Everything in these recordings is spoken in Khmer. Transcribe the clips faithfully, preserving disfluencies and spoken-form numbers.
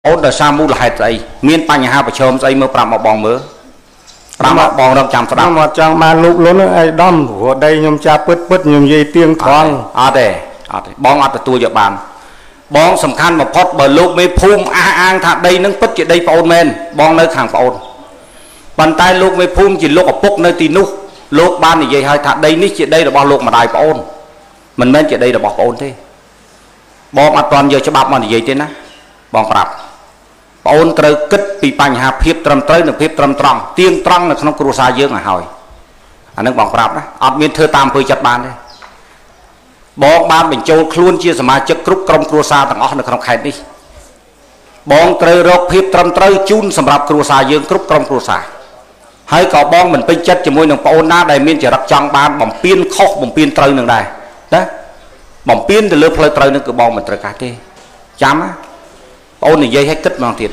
អូនដោយសារមូលហេតុស្អីមានបញ្ហាប្រឈមស្អីមើលប្រាប់មកបងមើលប្រាប់មកបងរកចាំស្ដាប់មកចង់បានលោកលុនអីដំព្រោះដីខ្ញុំចាប់ពិតពិតខ្ញុំនិយាយទៀងត្រង់អត់ទេអត់ទេបងអត់ទទួលយកបានបងសំខាន់បំផុតបើលោកមេភូមិអះអាងថាដីនឹងពិតជាដីប្អូនមែនបងនៅខាងប្អូនប៉ុន្តែលោកមេភូមិជាលោកឪពុកនៅទីនោះលោកបាននិយាយឲ្យថាដីនេះជាដីរបស់លោកម្ដាយប្អូនមិនមែនជាដីរបស់ប្អូនទេបងអត់ទាន់យកច្បាប់មកនិយាយទេណាបងប្រាប់ប្អូនត្រូវគិតពីបញ្ហាភាពត្រឹមត្រូវនិងភាពត្រឹមត្រង់ទៀងត្រង់នៅក្នុងគ្រួសារយើងឲ្យហើយអានឹងបងប្រាប់ណាអត់មានធ្វើតាមអំពើចិត្តបានទេបងបានបញ្ចូលខ្លួនជាសមាជិកគ្រប់ក្រុមគ្រួសារទាំងអស់នៅក្នុងខេត្តនេះបងត្រូវរកភាពត្រឹមត្រូវជូនសម្រាប់គ្រួសារយើងគ្រប់ក្រុមគ្រួសារហើយក៏បងមិនពេញចិត្តជាមួយនឹងប្អូនណាដែលមានចរិតចង់បានបំពេញខុសបំពេញត្រូវនឹងដែរណាបំពេញទៅលើផ្លូវត្រូវនឹងគឺបងមិនត្រូវកាស់ទេចាំណាប្អូននិយាយឲ្យគិតម្ដងទៀត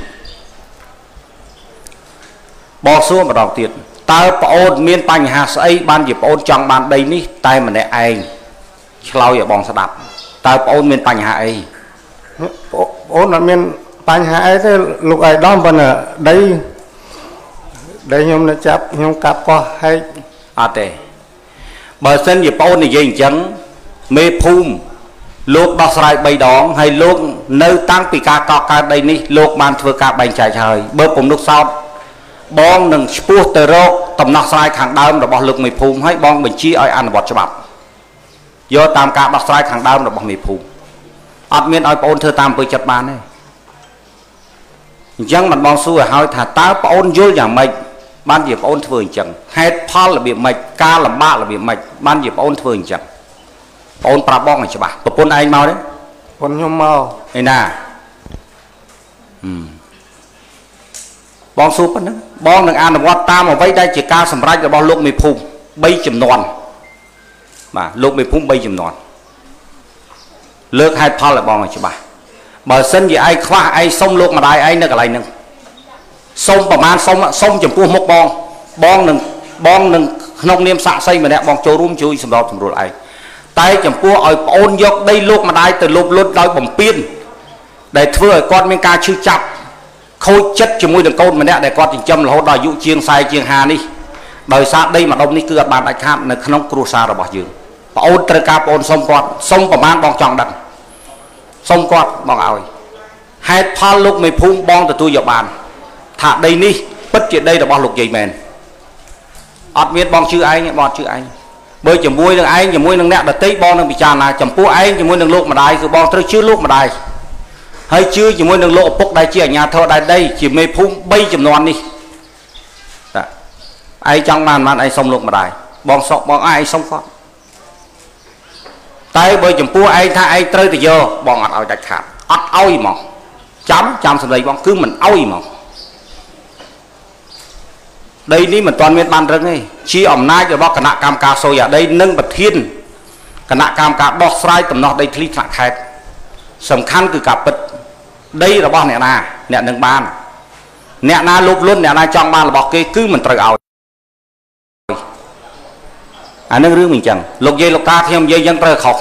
បងសួរម្ដងទៀតតើប្អូនមានបញ្ហាស្អីបានជាប្អូនចង់បានដីនេះតែម្នាក់ឯងឆ្លើយឲ្យបងស្ដាប់តើប្អូនមានបញ្ហាអីប្អូនអត់មានបញ្ហាអីទេលោកអាយដាមប៉ុន្តែដីដីខ្ញុំនៅចាប់ខ្ញុំកាប់កោះហើយអត់ទេបើសិនជាប្អូននិយាយអញ្ចឹងមេភូមិលោកដោះស្រាយបីដងហើយលោកនៅតាំងពីការកោះកើតដីនេះលោកបានធ្វើការបែងចែកហើយបើពុំនោះសោតបងនឹងឈ្មោះទៅរកដំណោះស្រាយខាងដើមរបស់លោកមេភូមិហើយបងបញ្ជាឲ្យអនុវត្តច្បាប់យកតាមការដោះស្រាយខាងដើមរបស់មេភូមិអត់មានឲ្យប្អូនធ្វើតាមអំពើចិត្តបានទេអញ្ចឹងមិនបងសួរឲ្យហើយថាតើប្អូនយល់យ៉ាងម៉េចបានជាប្អូនធ្វើអញ្ចឹងហេតុផលរបៀបម៉េចការលំបាករបៀបម៉េចបានជាប្អូនធ្វើអញ្ចឹងប្អូនប្រាប់បងឲ្យច្បាស់ប្រពន្ធឯងមកទេប្រពន្ធខ្ញុំមកឯណាបងសួរប៉ុណ្ណឹងបងនឹងអនុវត្តតាមអ្វីដែលជាការសម្រេចរបស់លោកមេភូមិបីចំនួនបាទលោកមេភូមិបីចំនួនលើកហេតុផលឲ្យបងឲ្យច្បាស់បើសិនជាឯងខ្វះឯងសុំលោកម្ដាយឯងនៅកន្លែងហ្នឹងសុំប្រមាណសុំសុំចំពោះមុខបងបងនឹងបងនឹងក្នុងនាមសាក់សីម្នាក់បងចូលរួមជួយសម្របសម្រួលឯងតែចំពោះឲ្យប្អូនយកដីលោកម្ដាយទៅលុបលុតដោយបំពេញដែលធ្វើឲ្យគាត់មានការឈឺចាប់ខូចចិត្តជាមួយនឹងកូនម្នាក់ដែលគាត់ចិញ្ចឹមរហូតដល់អាយុជាងខ្សែជាងហានេះដោយសារដីម្ដុំនេះគឺអត់បានដាច់ខាតនៅក្នុងគ្រួសាររបស់យើងប្អូនត្រូវការប្អូនសុំគាត់សុំប្រមាណបងចង់ដឹងសុំគាត់បងឲ្យហេតុផលលោកមេភូមិបងទទួលយកបានថាដីនេះពិតជាដីរបស់លោកយាយមែនអត់មានបងជឿឯងបងអត់ជឿឯងបើជាមួយនឹងឯងជាមួយនឹងអ្នកដទៃបងនឹងពិចារណាចំពោះឯងជាមួយនឹងលោកម្ដាយគឺបងត្រូវជឿលោកម្ដាយហើយជឿជាមួយនឹងលោកឪពុកដែលជាអាជ្ញាធរដែរដីជាមេភូមិបីចំនួននេះតាឯងចង់បានបានឯងសុំលោកម្ដាយបងសុកបងឯងសុំគាត់តែបើចំពោះឯងថាឯងត្រូវទៅយកបងអត់ឲ្យដាច់ខាតអត់ឲ្យហ្មងចាំចាំសម្ដីបងគឺមិនឲ្យហ្មងដីនេះមិនទាន់មានបានរឹងទេជាអំណាចរបស់គណៈកម្មការសូយអាដីនិងប្រធានគណៈកម្មការដោះស្រាយដំណោះដីធ្លីថ្នាក់ខេត្តសំខាន់គឺការពិតដីរបស់អ្នកណាអ្នកនឹងបានអ្នកណាលុបលុនអ្នកណាចង់បានរបស់គេគឺមិនត្រូវឲ្យអានឹងរឿងមិនអញ្ចឹងលោកយាយលោកតាខ្ញុំនិយាយអញ្ចឹងត្រូវខុស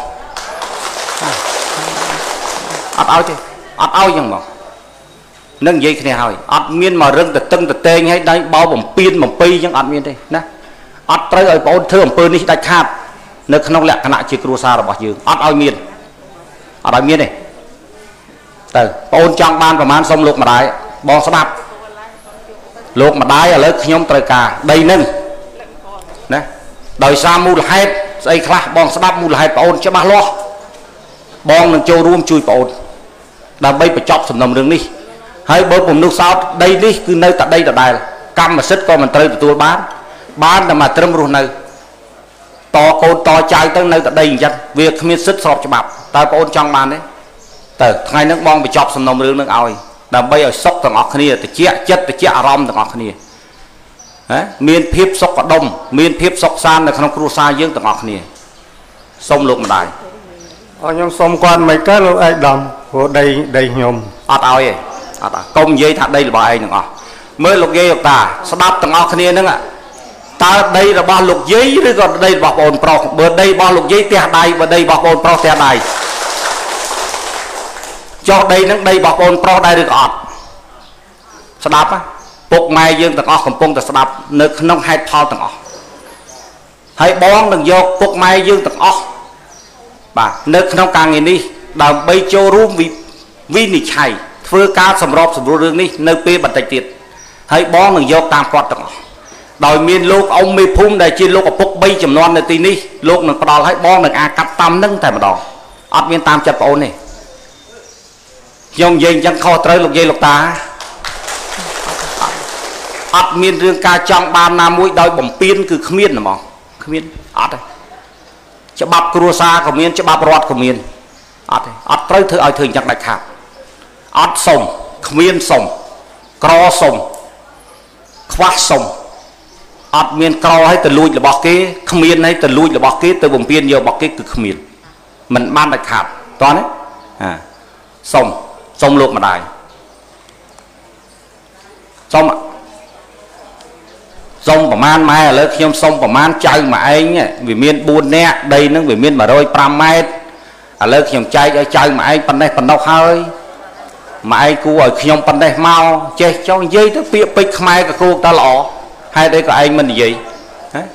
អត់ឲ្យទេអត់ឲ្យអញ្ចឹងមកនឹងនិយាយគ្នាហើយអត់មានមករឹងទៅតឹងទៅតេងឲ្យដៃបោបំពេញបំពេញអញ្ចឹងអត់មានទេណាអត់ត្រូវឲ្យបងអូនធ្វើអំពើនេះដាច់ខាតនៅក្នុងលក្ខណៈជាគ្រួសាររបស់យើងអត់ឲ្យមានអត់ឲ្យមានទេទៅបងអូនចង់បានប្រមាណសុំលោកម្ដាយបងស្ដាប់លោកម្ដាយឥឡូវខ្ញុំត្រូវការដីនឹងណាដោយសារមូលហេតុស្អីខ្លះបងស្ដាប់មូលហេតុបងអូនច្បាស់លាស់បងនឹងចូលរួមជួយបងអូនដើម្បីបញ្ចប់សំណុំរឿងនេះហើយបើពុំនោះសោតដីនេះគឺនៅតែដីដដែលកម្មសិទ្ធិក៏មិនត្រូវទទួលបានបានតែមកត្រឹមរស់នៅតកូនតចៅទៅនៅតែដីអញ្ចឹងវាគ្មានសិទ្ធិស្របច្បាប់តើបងអូនចង់បានទេទៅថ្ងៃហ្នឹងបងបញ្ចប់សំណុំរឿងនឹងឲ្យដើម្បីឲ្យសុខទាំងអស់គ្នាតិចចិត្តតិចអារម្មណ៍ទាំងអស់គ្នាហ៎មានភាពសុខដុមមានភាពសុខសាន្តនៅក្នុងគ្រួសារយើងទាំងអស់គ្នាសូមលោកម្ដាយអរខ្ញុំសូមគាត់មិនកើតលោកឯកឧត្តមព្រោះដីដីខ្ញុំអត់ឲ្យទេអត់កុំនិយាយថាដីរបស់ឯងទាំងអស់មើលលោកយាយលោកតាស្ដាប់ទាំងអស់គ្នាហ្នឹងតើដីរបស់លោកយាយឬក៏ដីរបស់បងប្រុសបើដីរបស់លោកយាយផ្ទះដៃបើដីរបស់បងប្រុសផ្ទះដៃចុះដីហ្នឹងដីរបស់បងប្រុសដែរឬក៏អត់ស្ដាប់ពុកម៉ែយើងទាំងអស់កំពុងតែស្ដាប់នៅក្នុងហេតុផលទាំងអស់ហើយបងនឹងយកពុកម៉ែយើងទាំងអស់បាទនៅក្នុងការងារនេះដើម្បីចូលរួមវិនិច្ឆ័យធ្វើការសម្របសម្រួលរឿងនេះនៅពេលបន្តិចទៀតហើយបងនឹងយកតាមគាត់ទាំងអស់ដោយមានលោកអ៊ំមេភូមិដែលជាលោកឪពុកបីចំនួននៅទីនេះលោកនឹងផ្ដល់ឲ្យបងនឹងអាចកាត់តាមនឹងតែម្ដងអត់មានតាមចិត្តបងអូនទេខ្ញុំនិយាយអញ្ចឹងខុសត្រូវលោកយាយលោកតាអត់មានរឿងការចង់បានណាមួយដោយបំពេញគឺគ្មានហ្មងគ្មានអត់ទេច្បាប់គ្រួសារក៏មានច្បាប់រដ្ឋក៏មានអត់ទេអត់ត្រូវធ្វើឲ្យធ្វើអញ្ចឹងដាច់ខាតអត់សុំគ្មានសុំក្រសុំខ្វះសុំអត់មានក្រឲ្យទៅលួចរបស់គេគ្មានឲ្យទៅលួចរបស់គេទៅបំពេញយករបស់គេគឺគ្មានមិនបានដាច់ខាតតោះណាអាសុំសុំលោកម្ដាយសុំសុំប្រមាណម៉ែឥឡូវខ្ញុំសុំប្រមាណចៅមួយឯងវាមានបួននាក់ដីនឹងវាមានmột trăm nămម៉ែត្រឥឡូវខ្ញុំចែកឲ្យចៅមួយឯងប៉ុណ្ណេះប៉ុណ្ណោះហើយមួយឯងគួរឲ្យខ្ញុំប៉ុណ្ណេះមកចេះចង់និយាយទៅពាក្យពេចន៍ខ្មែរក៏គួរតែល្អហេតុអីក៏ឯងមិននិយាយហ៎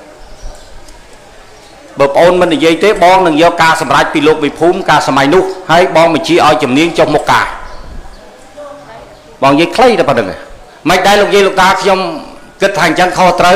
បើប្អូនមិននិយាយទេបងនឹងយកការសម្រេចពីលោកវិភូមិការសម័យនោះហើយបងបញ្ជាឲ្យជំនាញចុះមុខការបងនិយាយខ្លីតែប៉ុណ្្នឹងមិនដែរលោកយាយលោកតាខ្ញុំគិតថាអញ្ចឹងខុសត្រូវ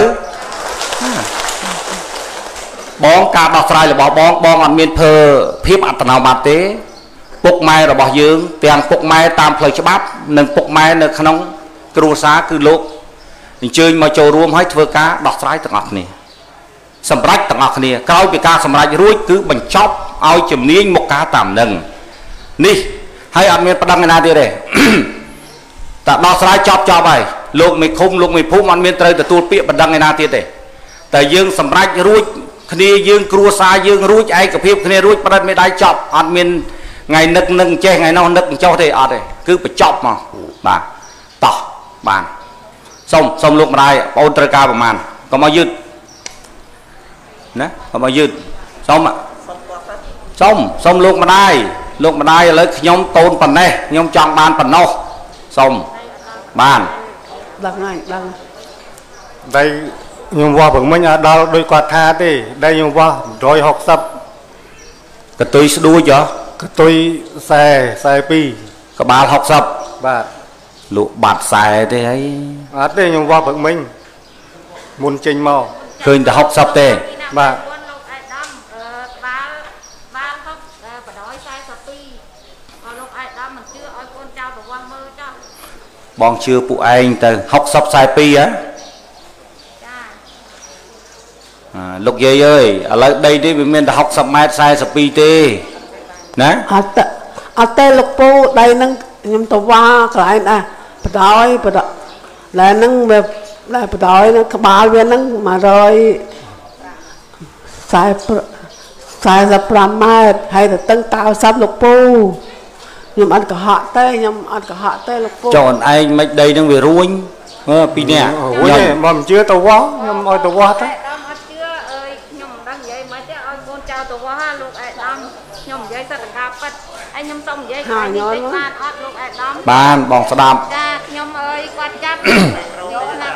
បងការដោះស្រាយរបស់បងបងអត់មានធ្វើភាពអត្តនោម័តទេពុកម៉ែរបស់យើងទាំងពុកម៉ែតាមផ្លូវច្បាប់និងពុកម៉ែនៅក្នុងគ្រួសារគឺលោកអញ្ជើញមកចូលរួមឲ្យធ្វើការដោះស្រាយទាំងអស់គ្នាសម្រាប់ទាំងអស់គ្នាក្រោយពីការសម្រេចរួចគឺបញ្ចប់ឲ្យជំនាញមុខការតាមនឹងនេះហើយអត់មានប្តឹងឯណាទៀតទេតែដោះស្រាយចប់ចប់ហើយលោកមេឃុំលោកមេភូមិអត់មានត្រូវទទួលពាក្យបណ្ដឹងឯណាទៀតទេតែយើងសម្រេចរួចគ្នាយើងគ្រួសារយើងរួចឯកភាពគ្នារួចប្រដិតមេដៃចប់អត់មានថ្ងៃនឹកនឹងចេះថ្ងៃនោះនឹកចុះទេអត់ទេគឺបញ្ចប់មកបាទតោះបានសូមសូមលោកម្ដាយបងអូនត្រូវការប្រមាណកុំឲ្យយឺតណាកុំឲ្យយឺតសូមសូមសូមលោកម្ដាយលោកម្ដាយឥឡូវខ្ញុំតូនប៉ុណ្ណេះខ្ញុំចង់បានប៉ុណ្ណោះសូមបានដឹងហើយដឹងដៃខ្ញុំវាស់ព្រឹងមិញអត់ដល់ដោយគាត់ថាទេដៃខ្ញុំវាស់một trăm sáu mươi កតុយស្ដួចហ៎កតុយខ្សែខ្សែពីរក្បាលsáu mươi បាទលក់បាត់ខ្សែទេហើយអត់ទេខ្ញុំវាស់ព្រឹងមិញមុនចេញមកឃើញតែsáu mươiទេបាទបងជឿពួកឯងទៅsáu mươiខ្សែពីរហ៎លោកយាយអើយឥឡូវដីនេះវាមានតែsáu mươiម៉ែត្រខ្សែពីរទេណាអត់អត់ទេលោកពូដីហ្នឹងខ្ញុំទៅវ៉ាកន្លែងណាបដ ாய் បដ ாய் ឡើយហ្នឹងវាឡើយបដ ாய் ហ្នឹងក្បាលវាហ្នឹងmột trămខ្សែ45ម៉ែត្រហើយទៅតឹង90លោកពូខ្ញុំអត់កុហកទេខ្ញុំអត់កុហកទេលោកពូចុះអឯងមិនដីហ្នឹងវារួញពីរនាក់ខ្ញុំមិនជឿទៅវ៉ាខ្ញុំឲ្យទៅវ៉ាទៅខ្ញុំនិយាយសិតតែការប៉ិតហើយខ្ញុំសូមនិយាយខ្លាំងនេះតិចបានអត់លោកអាដាមបានបងស្ដាប់ចាខ្ញុំអើយគាត់ចាប់យកណា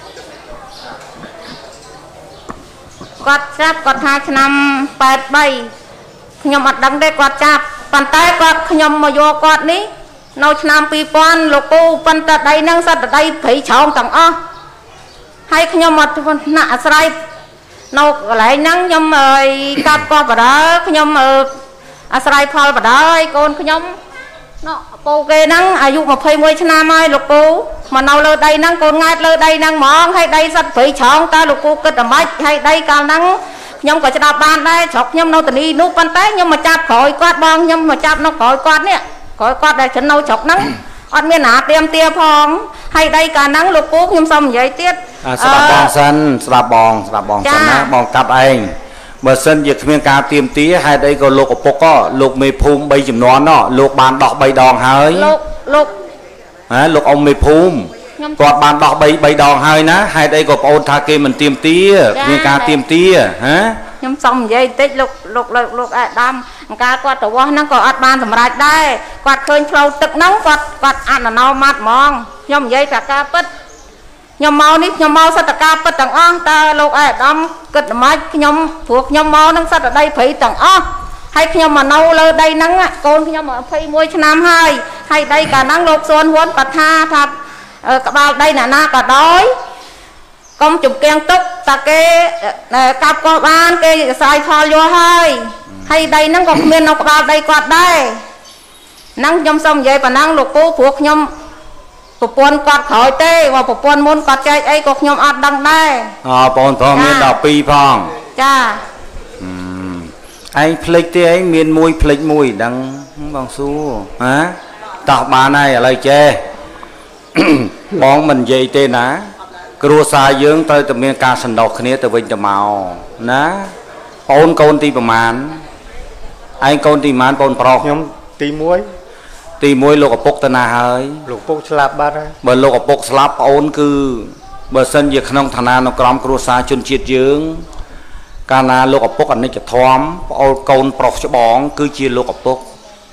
គាត់ចាប់គាត់ថាឆ្នាំ八三ខ្ញុំអត់ដឹងទេគាត់ចាប់ប៉ុន្តែគាត់ខ្ញុំមកយកគាត់នេះនៅឆ្នាំពីរពាន់លោកពូប៉ុន្តែដីហ្នឹងសិតតែដីព្រៃឆោងទាំងអស់ហើយខ្ញុំអត់ណាក់អាស្រ័យនៅកន្លែងហ្នឹងខ្ញុំអើយកាប់កោះបដើខ្ញុំអឺអាស្រ័យផលបដើកូនខ្ញុំណោពូគេហ្នឹងអាយុยี่สิบเอ็ดឆ្នាំហើយលោកពូមកនៅលើដីហ្នឹងកូនង៉ែតលើដីហ្នឹងហ្មងហើយដីសិតព្រៃឆោងតើលោកពូគិតអាម៉េចហើយដីកាលហ្នឹងខ្ញុំក៏ស្ដាប់បានដែរស្រុកខ្ញុំនៅតានីនោះប៉ុន្តែខ្ញុំមកចាប់ក្រោយគាត់បងខ្ញុំមកចាប់នៅក្រោយគាត់នេះក្រោយគាត់ដែលនៅស្រុកហ្នឹងអត់មានណាទៀមទាផងហើយដីកាលហ្នឹងលោកពូខ្ញុំសូមនិយាយទៀតស្ដាប់បងសិនស្ដាប់បងស្ដាប់បងសិនណាបងកាត់ឯងបើសិនជាគ្មានការទៀមទាហេតុអីក៏លោកឪពុកក៏លោកមេភូមិបីចំនួនណោះលោកបានដោះបីដងហើយលោកលោកហ៎លោកអ៊ំមេភូមិគាត់បានដោះបីបីដងហើយណាហេតុអីក៏បងអូនថាគេមិនទៀមទាគ្មានការទៀមទាហ៎ខ្ញុំសូមនិយាយតិចលោកលោកលោកអាដាមការគាត់ទៅវោះហ្នឹងក៏អត់បានសម្រេចដែរគាត់ឃើញផ្លូវទឹកហ្នឹងគាត់គាត់អនុណោមាត់ហ្មងខ្ញុំនិយាយថាការពិតខ្ញុំមកនេះខ្ញុំមកសតការពិតទាំងអស់តើលោកឯកឧត្តមគិតម៉េចខ្ញុំព្រោះខ្ញុំមកនឹងសតដីព្រៃទាំងអស់ហើយខ្ញុំមកនៅលើដីហ្នឹងកូនខ្ញុំยี่สิบเอ็ดឆ្នាំហើយហើយដីកាលហ្នឹងលោកសួនហ៊ុនបថាថាក្បាលដីអ្នកណាក៏ដោយកុំជំកៀងទុកតាគេកាប់ក៏បានគេខ្សែផលយកហើយហើយដីហ្នឹងក៏គ្មាននៅក្បាលដីគាត់ដែរហ្នឹងខ្ញុំសូមនិយាយប៉ុណ្ណឹងលោកពូព្រោះខ្ញុំប្រពន្ធគាត់ក្រោយទេបើប្រពន្ធមុនគាត់ចែកអីក៏ខ្ញុំអត់ដឹងដែរអូបងប្អូនមានដល់ពីរផងចាឯងភ្លេចទេឯងមានមួយភ្លេចមួយដឹងបងសួរហ៎តោះបានហើយឥឡូវចេះបងមិននិយាយទេណាគ្រួសារយើងត្រូវតែមានការសន្តោសគ្នាទៅវិញទៅមកណាបងកូនទីប្រមាណឯងកូនទីប្រមាណបងប្រុសខ្ញុំទីមួយទីមួយលោកឪពុកទៅណាហើយលោកឪពុកស្លាប់បាត់ហើយបើលោកឪពុកស្លាប់ប្អូនគឺបើសិនជាក្នុងឋានានុក្រមគ្រួសារជនជាតិយើងកាលណាលោកឪពុកអនិច្ចធម៌ប្អូនកូនប្រុសច្បងគឺជាលោកឪពុក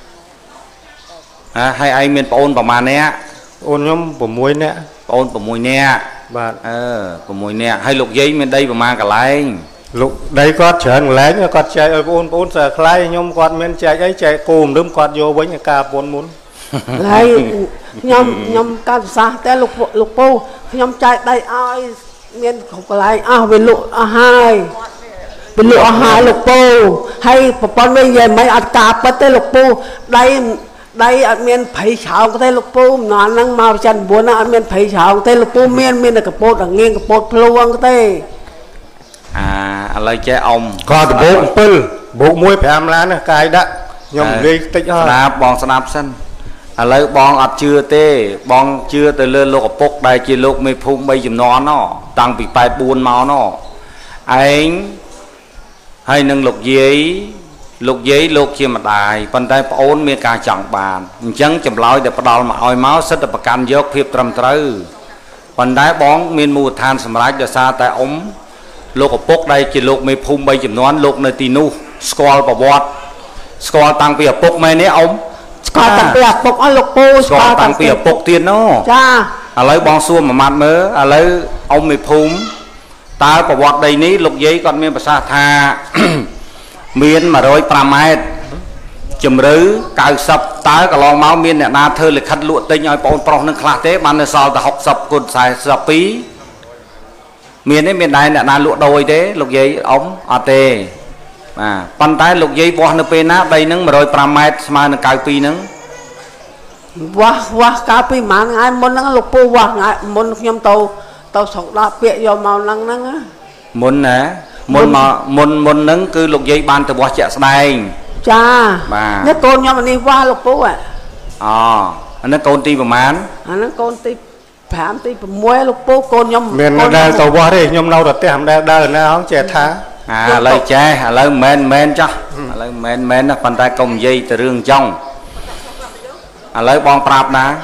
ហ่าហើយឯងមានប្អូនប្រមាណនាក់អូនខ្ញុំหกនាក់ប្អូនหกនាក់បាទអឺหกនាក់ហើយលោកយាយមានដីប្រមាណកន្លែងលោកដីគាត់ច្រើនកន្លែងគាត់ចែកឲ្យបងប្អូនសើខ្លាយខ្ញុំគាត់មានចែកអីចែកគោមរឹមគាត់យកវិញឲ្យការប្រពន្ធមុនហើយខ្ញុំខ្ញុំកាត់ប្រសាសន៍តែលោកលោកពូខ្ញុំចែកដីឲ្យមានគ្រប់កន្លែងអស់វាលក់អស់ហើយវាលក់អស់ហើយលោកពូហើយប្រពន្ធវិញនិយាយមិនអត់ការពិតទេលោកពូដីដីអត់មានភ័យឆោងទេលោកពូម្ដងហ្នឹងមកច័ន្ទ៩ហ្នឹងអត់មានភ័យឆោងទេលោកពូមានមានតែកពោតងៀងកពោតភ្លួងទេអាឥឡូវចេះអ៊ំក៏ដបោក7បូកមួយ5ឡានណាកាយដាក់ខ្ញុំលេខតិចហើយស្ដាប់បងស្ដាប់សិនឥឡូវបងអត់ជឿទេបងជឿទៅលើលោកឪពុកដែលជាលោកមេភូមិ3ចំនួនណតាំងពីแปดบួនមកណឯងហើយនឹងលោកយាយលោកយាយលោកជាម្ដាយប៉ុន្តែប្អូនមានការចង់បានអញ្ចឹងចម្លើយដែលផ្ដាល់មកឲ្យមកសិទ្ធិប្រកាន់យកភាពត្រឹមត្រូវប៉ុន្តែបងមានមូលដ្ឋានសម្រាប់ដោយសារតែអ៊ំលោកឪពុកដែលជាលោកមេភូមិ3ចំនួនលោកនៅទីនោះស្គាល់ប្រវត្តិស្គាល់តាំងពីឪពុកមែនទេអ៊ំស្គាល់តាំងពីឪពុកអស់លោកពូស្គាល់តាំងពីឪពុកទៀតណចាឥឡូវបងសួរមួយម៉ាត់មើលឥឡូវអ៊ំមេភូមិតើប្រវត្តិដីនេះលោកយាយគាត់មានប្រសាសន៍ថាមានmột trăm nămម៉ែត្រជំរឿ九十តើកន្លងមកមានអ្នកណាធ្វើលិខិតលក់ទិញឲ្យបងប្រុសនឹងខ្លះទេបាននៅសល់តែ60គុណ42មានទេមានដែរអ្នកណាលក់ដូរទេលោកយាយអ៊ំអត់ទេបាទប៉ុន្តែលោកយាយវាស់នៅពេលណាដីហ្នឹងmột trăm nămម៉ែត្រស្មើនឹង九mươiហ្នឹងវាស់វាស់កាលពីប្រហែលថ្ងៃមុនហ្នឹងលោកពូវាស់ថ្ងៃមុនខ្ញុំទៅទៅស្រុកដាក់ពាក្យយកមកហ្នឹងហ្នឹងមុនណាមុនមកមុនមុនហ្នឹងគឺលោកយាយបានទៅវាស់ជាក់ស្ដែងចាបាទនេះកូនខ្ញុំនេះវាស់លោកពូហ៎អូអានេះកូនទីប្រមាណអានេះកូនទី5ទី6លោកពូកូនខ្ញុំមានដែរទៅវាស់ទេខ្ញុំនៅតែផ្ទះមិនដែលដើរណាហងចេះថាអាឥឡូវចេះឥឡូវមិនមែនចាស់ឥឡូវមិនមែនណាប៉ុន្តែកុំនិយាយទៅរឿងចង់ឥឡូវបងប្រាប់ណា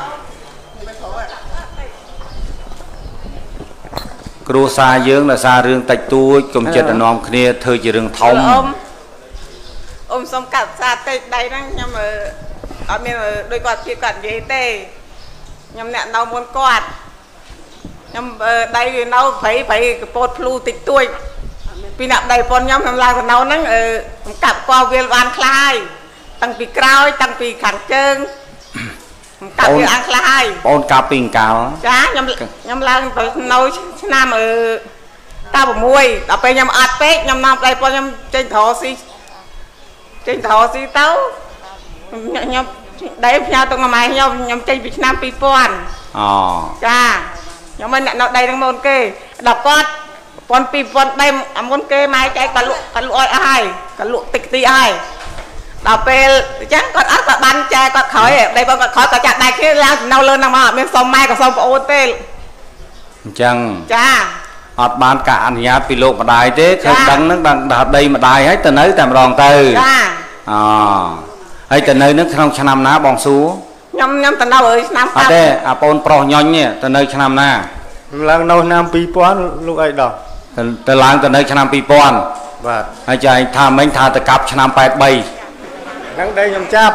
គ្រួសារយើងដោយសាររឿងតិចតួចកុំចិត្តនាំគ្នាធ្វើជារឿងធំអ៊ំអ៊ំសុំកាត់ផ្សារតិចដៃហ្នឹងខ្ញុំអត់មានដូចគាត់ជិះគាត់និយាយទេខ្ញុំអ្នកនៅមុនគាត់ខ្ញុំដៃវានៅព្រៃព្រៃកពោតភ្លូតិចតួចពីអ្នកដៃប៉ុនខ្ញុំខ្ញុំឡើងទៅនៅហ្នឹងខ្ញុំកាប់កវាលបានខ្លះហើយតាំងពីក្រោយតាំងពីខាងជើងខ្ញុំកាប់វាអាំងខ្លះហើយបងកាប់ពីកាលចាខ្ញុំខ្ញុំឡើងទៅនៅឆ្នាំអឺ96ដល់ពេលខ្ញុំអត់ពេកខ្ញុំនាំដៃប៉ុនខ្ញុំចេញត្រស៊ីចេញត្រស៊ីទៅខ្ញុំដៃផ្ញើទៅម៉ែខ្ញុំខ្ញុំចេញពីឆ្នាំពីរពាន់អូចាខ្ញុំមិនអ្នកនៅដៃនឹងមុនគេដល់គាត់ប៉ុនពីរពាន់ដៃមុនគេម៉ែចែកគាត់លក់គាត់លក់ឲ្យអស់ហើយគាត់លក់តិចទីហើយដល់ពេលអញ្ចឹងគាត់អត់គាត់បានចែកគាត់ក្រោយដៃបងគាត់ក្រោយគាត់ចាក់ដៃគ្នាឡើងនៅលើហ្នឹងមកអត់មានសុំម៉ែក៏សុំប្អូនទេអញ្ចឹងចាអត់បានការអនុញ្ញាតពីលោកម្ដាយទេឃើញដឹងហ្នឹងដល់ដីម្ដាយហើយទៅនៅតែម្ដងទៅចាអូហើយទៅនៅនឹងក្នុងឆ្នាំណាបងសួរខ្ញុំខ្ញុំទៅនៅឲ្យឆ្នាំអត់ទេអាបងប្រុសញញទៅនៅឆ្នាំណាឡើងនៅឆ្នាំពីរពាន់លោកអីដល់ទៅឡើងទៅនៅឆ្នាំពីរពាន់បាទហើយចែកថាមិញថាទៅកាប់ឆ្នាំแปดสิบสาม năng đây nhầm chắp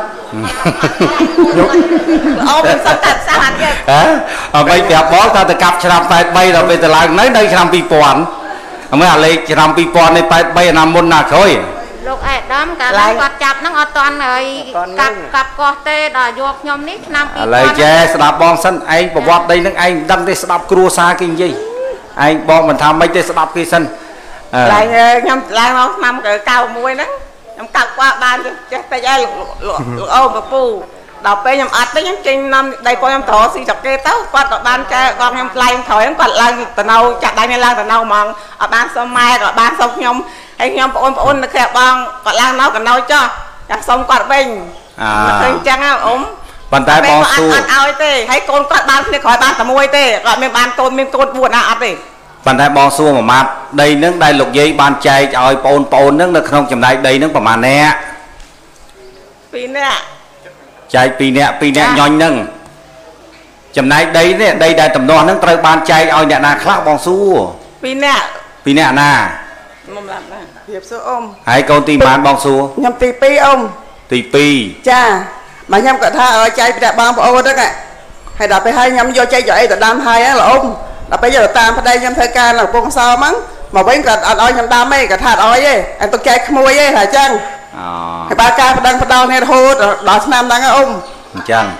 អូខ្ញុំសុំកាត់សាហាត់គេហ៎អ្វីប្រាប់បងថាទៅកាប់ឆ្នាំแปดបីដល់ពេលទៅឡើងនៅនៅឆ្នាំពីរពាន់អមើលអាលេខឆ្នាំពីរពាន់នេះแปดបីអាណាមុនណាក្រោយលោកអេដាមកាលឡើងគាត់ចាប់ហ្នឹងអត់តាន់ហើយកាប់កាប់កោះទេដល់យកខ្ញុំនេះឆ្នាំពីរពាន់ឥឡូវចេះស្ដាប់បងសិនឯងប្រវត្តិដីហ្នឹងឯងមិនដឹងទេស្ដាប់គ្រួសារគេនិយាយឯងបងមិនថាម៉េចទេស្ដាប់គេសិនឡើងខ្ញុំឡើងមកឆ្នាំ91ហ្នឹងខ្ញុំកាប់គាត់បានចេះតិចហើយលោកអូនពពូដល់ពេលខ្ញុំអត់ទេខ្ញុំចេញនាំដៃគាត់ខ្ញុំត្រស៊ីចគេទៅគាត់ក៏បានចែគាត់ខ្ញុំផ្លែងក្រោយគាត់ឡើងទៅនៅចាក់ដៃនេះឡើងទៅនៅហ្មងអត់បានសុំម៉ែក៏បានសុំខ្ញុំហើយខ្ញុំបងប្អូននៅក្រៅបងគាត់ឡើងនៅកណ្ដោចោះចាសុំគាត់វិញឃើញអញ្ចឹងអ៊ំ ប៉ុន្តែបងសួរអត់ឲ្យទេហើយកូនគាត់បានគ្នាក្រោយបានតែមួយទេគាត់មានបានកូនមានកូនបួនណាអត់ទេប៉ុន្តែបងសួរមួយម៉ាត់ដីហ្នឹងដែលលោកយាយបានចែកឲ្យបងប្អូនហ្នឹងនៅក្នុងចំណែកដីហ្នឹងប្រហែលនាក់ពីរនាក់ចែកពីរនាក់ពីរនាក់ញ៉ាញ់ហ្នឹងចំណែកដីនេះដីដែលតំណោះហ្នឹងត្រូវបានចែកឲ្យអ្នកណាខ្លះបងសួរពីរនាក់ពីរនាក់ណាមុំឡាប់ណារៀបសួរអ៊ំហើយកូនទីប៉ុន្មានបងសួរខ្ញុំទីពីរអ៊ំទីពីរចាមកខ្ញុំក៏ថាឲ្យចែកពីតែបងប្អូនហ្នឹងហើយដល់ពេលហើយខ្ញុំយកចែកយកអីទៅដាំហើយហ្នឹងលោកអ៊ំដល់ពេលយកតាមប្តីខ្ញុំធ្វើការនៅកំពង់សោមហ្នឹងមកវិញក៏អត់ឲ្យខ្ញុំដាំទេក៏ថាអត់ឲ្យទេអត់ទៅចែកក្មួយទេថាអញ្ចឹងអូហើយបើការប្តឹងផ្ដោនេះរហូតដល់ឆ្នាំហ្នឹងអ៊ំអញ្ចឹង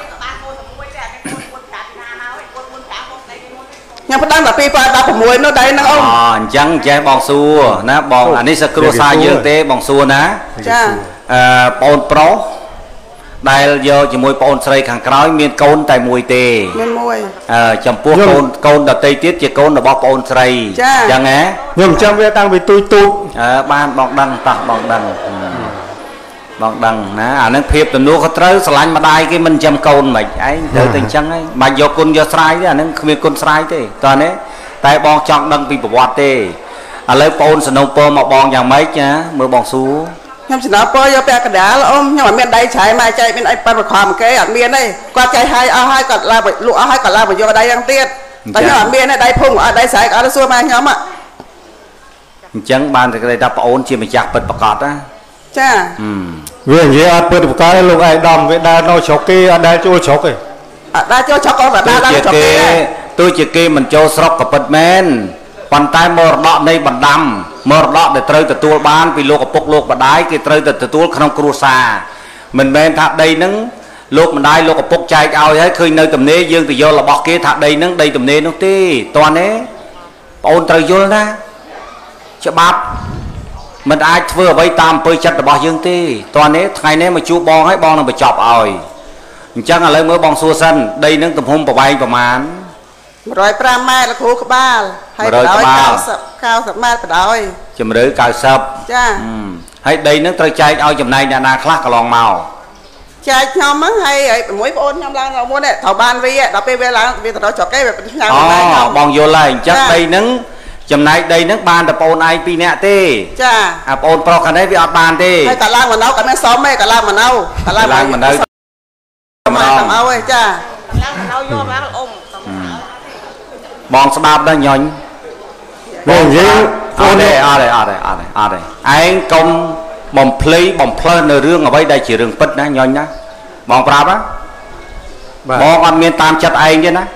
ខ្ញុំប្តឹងដល់ពីរពាន់ដប់ប្រាំមួយនោះដែរហ្នឹងអ៊ំអូអញ្ចឹងចេះបងសួរណាបងអានេះសគ្រួសារយើងទេបងសួរណាចាអឺបងប្រុសដែលយកជាមួយបងស្រីខាងក្រោយមានកូនតែមួយទេមានមួយអឺចំពោះកូនកូនដតីទៀតជាកូនរបស់បងស្រីអញ្ចឹងហ៎ខ្ញុំចាំវាតាំងពីទូចទូចអឺបានបងដឹងតោះបងដឹងបងដឹងណាអានឹងភាពទំនួលខុសត្រូវស្រឡាញ់ម្ដាយគេមិនចាំកូនមិនឯងទៅតែអញ្ចឹងឯងមិនយកគុណយកស្រ័យទេអានឹងគ្មានគុណស្រ័យទេតើនេះតែបងចង់ដឹងពីប្រវត្តិទេឥឡូវបងសនុំពរមកបងយ៉ាងម៉េចណាមើលបងសួរខ្ញុំចំណាប់ពរយកពាក់កណ្ដាលអ៊ំខ្ញុំអត់មានដៃច្រៃមកចែកមានអីប៉ិនប្រខំគេអត់មានទេគាត់ចែកឲ្យអស់ហើយគាត់ឡើងលក់អស់ហើយគាត់ឡើងមកយកដៃយ៉ាងទៀតតែខ្ញុំអត់មានទេដៃភុងអត់ដៃស្រែកអត់សួរមកខ្ញុំអញ្ចឹងបានតែគេថាប្អូនជាម្ចាស់ពិតប្រកបណាចាវានិយាយអត់ពិតប្រកបលោកឯកឧត្តមវាដើរនៅស្រុកគេអត់ដើរចូលស្រុកទេអត់ដើរចូលស្រុកក៏ដើរដើរស្រុកគេទោះជាគេមិនចូលស្រុកក៏ពិតមែនប៉ុន្តែមរតកនៃបណ្ដាំមរតកដែលត្រូវទទួលបានពីលោកឪពុកលោកម្ដាយគេត្រូវតែទទួលក្នុងគ្រួសារមិនមែនថាដីហ្នឹងលោកម្ដាយលោកឪពុកចែកឲ្យហើយឃើញនៅទំនេរយើងទៅយករបស់គេថាដីហ្នឹងដីទំនេរនោះទេតើទេបងអូនត្រូវយល់ណាច្បាប់មិនអាចធ្វើអ្វីតាមអំពើចិត្តរបស់យើងទេតើនេះថ្ងៃនេះមកជួបបងហើយបងនឹងបញ្ចប់ឲ្យអញ្ចឹងឥឡូវមើលបងសួរសិនដីនឹងទំហំប្រវែងប្រមាណmột trăm năm mươiម៉ែត្រគ្រូក្បាលហើយបណ្ដោយ九十 九十ម៉ែត្របដោយជំរឿ九十ចាហើយដីនឹងត្រូវចែកឲ្យចំណែកអ្នកណាខ្លះកន្លងមកចែកខ្ញុំហ្នឹងហើយជាមួយបងអូនខ្ញុំឡើងទៅមុននេះត្រូវបានវាដល់ពេលវាឡើងវាទៅចុកគេវាផ្ញើអូបងយល់ហើយអញ្ចឹងដីហ្នឹងចំណែកដីហ្នឹងបានតែបងអូនឯងពីរនាក់ទេចាអាបងអូនប្រុសខាងនេះវាអត់បានទេហើយកាឡើងមកនៅក៏មានសមទេកាឡើងមកនៅកាឡើងមកនៅមកហើយចាឡើងមកនៅយកបានអ៊ំបងស្ដាប់ដល់ញញបងនិយាយអត់ទេអត់ទេអត់ទេអត់ទេអត់ទេឯងកុំបំភ្លៃបំផ្លើសនៅរឿងអ្វីដែលជារឿងពិតណាញញណាបងប្រាប់ណាបងអត់មានតាមចិត្តឯងទេណា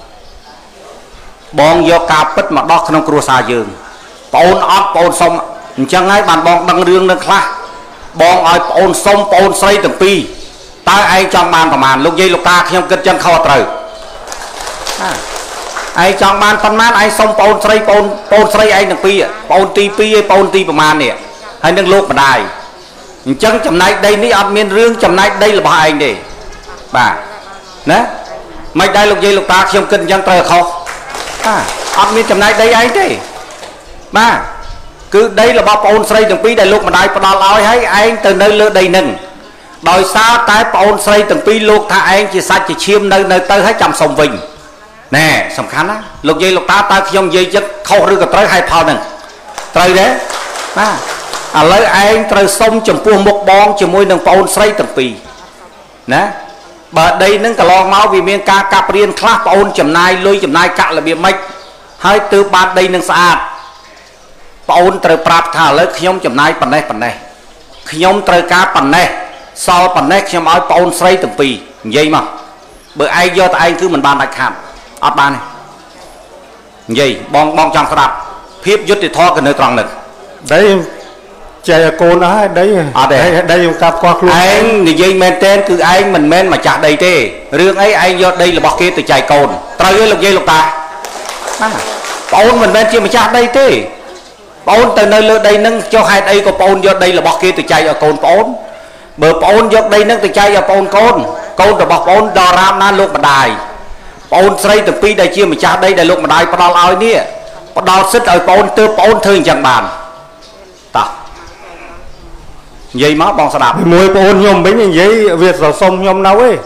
បងយកការពិតមកដោះក្នុងគ្រួសារយើងបងអូនអត់បងអូនសុំអញ្ចឹងហើយបានបងដឹងរឿងនឹងខ្លះបងឲ្យបងអូនសុំបងអូនស្រីទាំងពីរតើឯងចង់បានប្រមាណលោកយាយលោកតាខ្ញុំគិតចឹងខុសត្រូវឯងចង់បានប៉ុន្មានឯងសុំបងអូនស្រីបងអូនស្រីឯងទាំងពីរបងអូនទីពីរឯងបងអូនទីប្រមាណនេះហើយនឹងលោកម្ដាយអញ្ចឹងចំណែកដីនេះអត់មានរឿងចំណែកដីរបស់ឯងទេបាទណាមិនដែរលោកយាយលោកតាខ្ញុំគិតអញ្ចឹងត្រូវខុសបាទអត់មានចំណែកដីឯងទេបាទគឺដីរបស់បងអូនស្រីទាំងពីរដែលលោកម្ដាយផ្ដល់ឲ្យហើយឯងទៅនៅលើដីនឹងដោយសារតែបងអូនស្រីទាំងពីរលោកថាឯងជាសាច់ជាឈាមនៅនៅទៅហើយចាំសុំវិញណែសំខាន់ណាលោកយាយលោកតាតើខ្ញុំនិយាយចិត្តខុសឬក៏ត្រូវហេតុផលហ្នឹងត្រូវទេបាទឥឡូវឯងត្រូវសុំចំពោះមុខបងជាមួយនឹងបងអូនស្រីទាំងពីរណាបើដីហ្នឹងកន្លងមកវាមានការកាប់រៀនខ្លះបងអូនចំណាយលុយចំណាយកាក់របៀបម៉េចហើយទើបបានដីនឹងស្អាតបងអូនត្រូវប្រាប់ថាឥឡូវខ្ញុំចំណាយប៉ុណ្ណេះប៉ុណ្ណេះខ្ញុំត្រូវការប៉ុណ្ណេះសល់ប៉ុណ្ណេះខ្ញុំឲ្យប្អូនស្រីទាំងពីរនិយាយមកបើឯងយកតែឯងគឺមិនបានដាច់ខាតអត់បានទេនិយាយបងបងចង់ស្ដាប់ភាពយុត្តិធម៌គឺនៅត្រង់នេះដីចែកកូនអស់ហើយដីអត់ទេដីខ្ញុំកាប់កោះខ្លួនឯងនិយាយមែនតើគឺឯងមិនមែនម្ចាស់ដីទេរឿងអីឯងយកដីរបស់គេទៅចែកកូនត្រូវទេលោកយាយលោកតាបាទប្អូនមិនមែនជាម្ចាស់ដីទេប្អូនទៅនៅលើដីនឹងចុះហេតុអីក៏ប្អូនយកដីរបស់គេទៅចែកឲ្យកូនប្អូនបើប្អូនយកដីនឹងទៅចែកឲ្យប្អូនកូនកូនរបស់ប្អូនដល់រាមណាលោកម្ដាយប្អូនស្រីទាំងពីរដែលជាម្ចាស់ដីដែលលោកម្ដាយផ្ដល់ឲ្យនេះផ្ដល់សិទ្ធឲ្យប្អូនទើបប្អូនធ្វើអញ្ចឹងបានតោះនិយាយមកបងស្ដាប់មួយប្អូនខ្ញុំវិញនិយាយវាសសុំខ្ញុំនៅឯង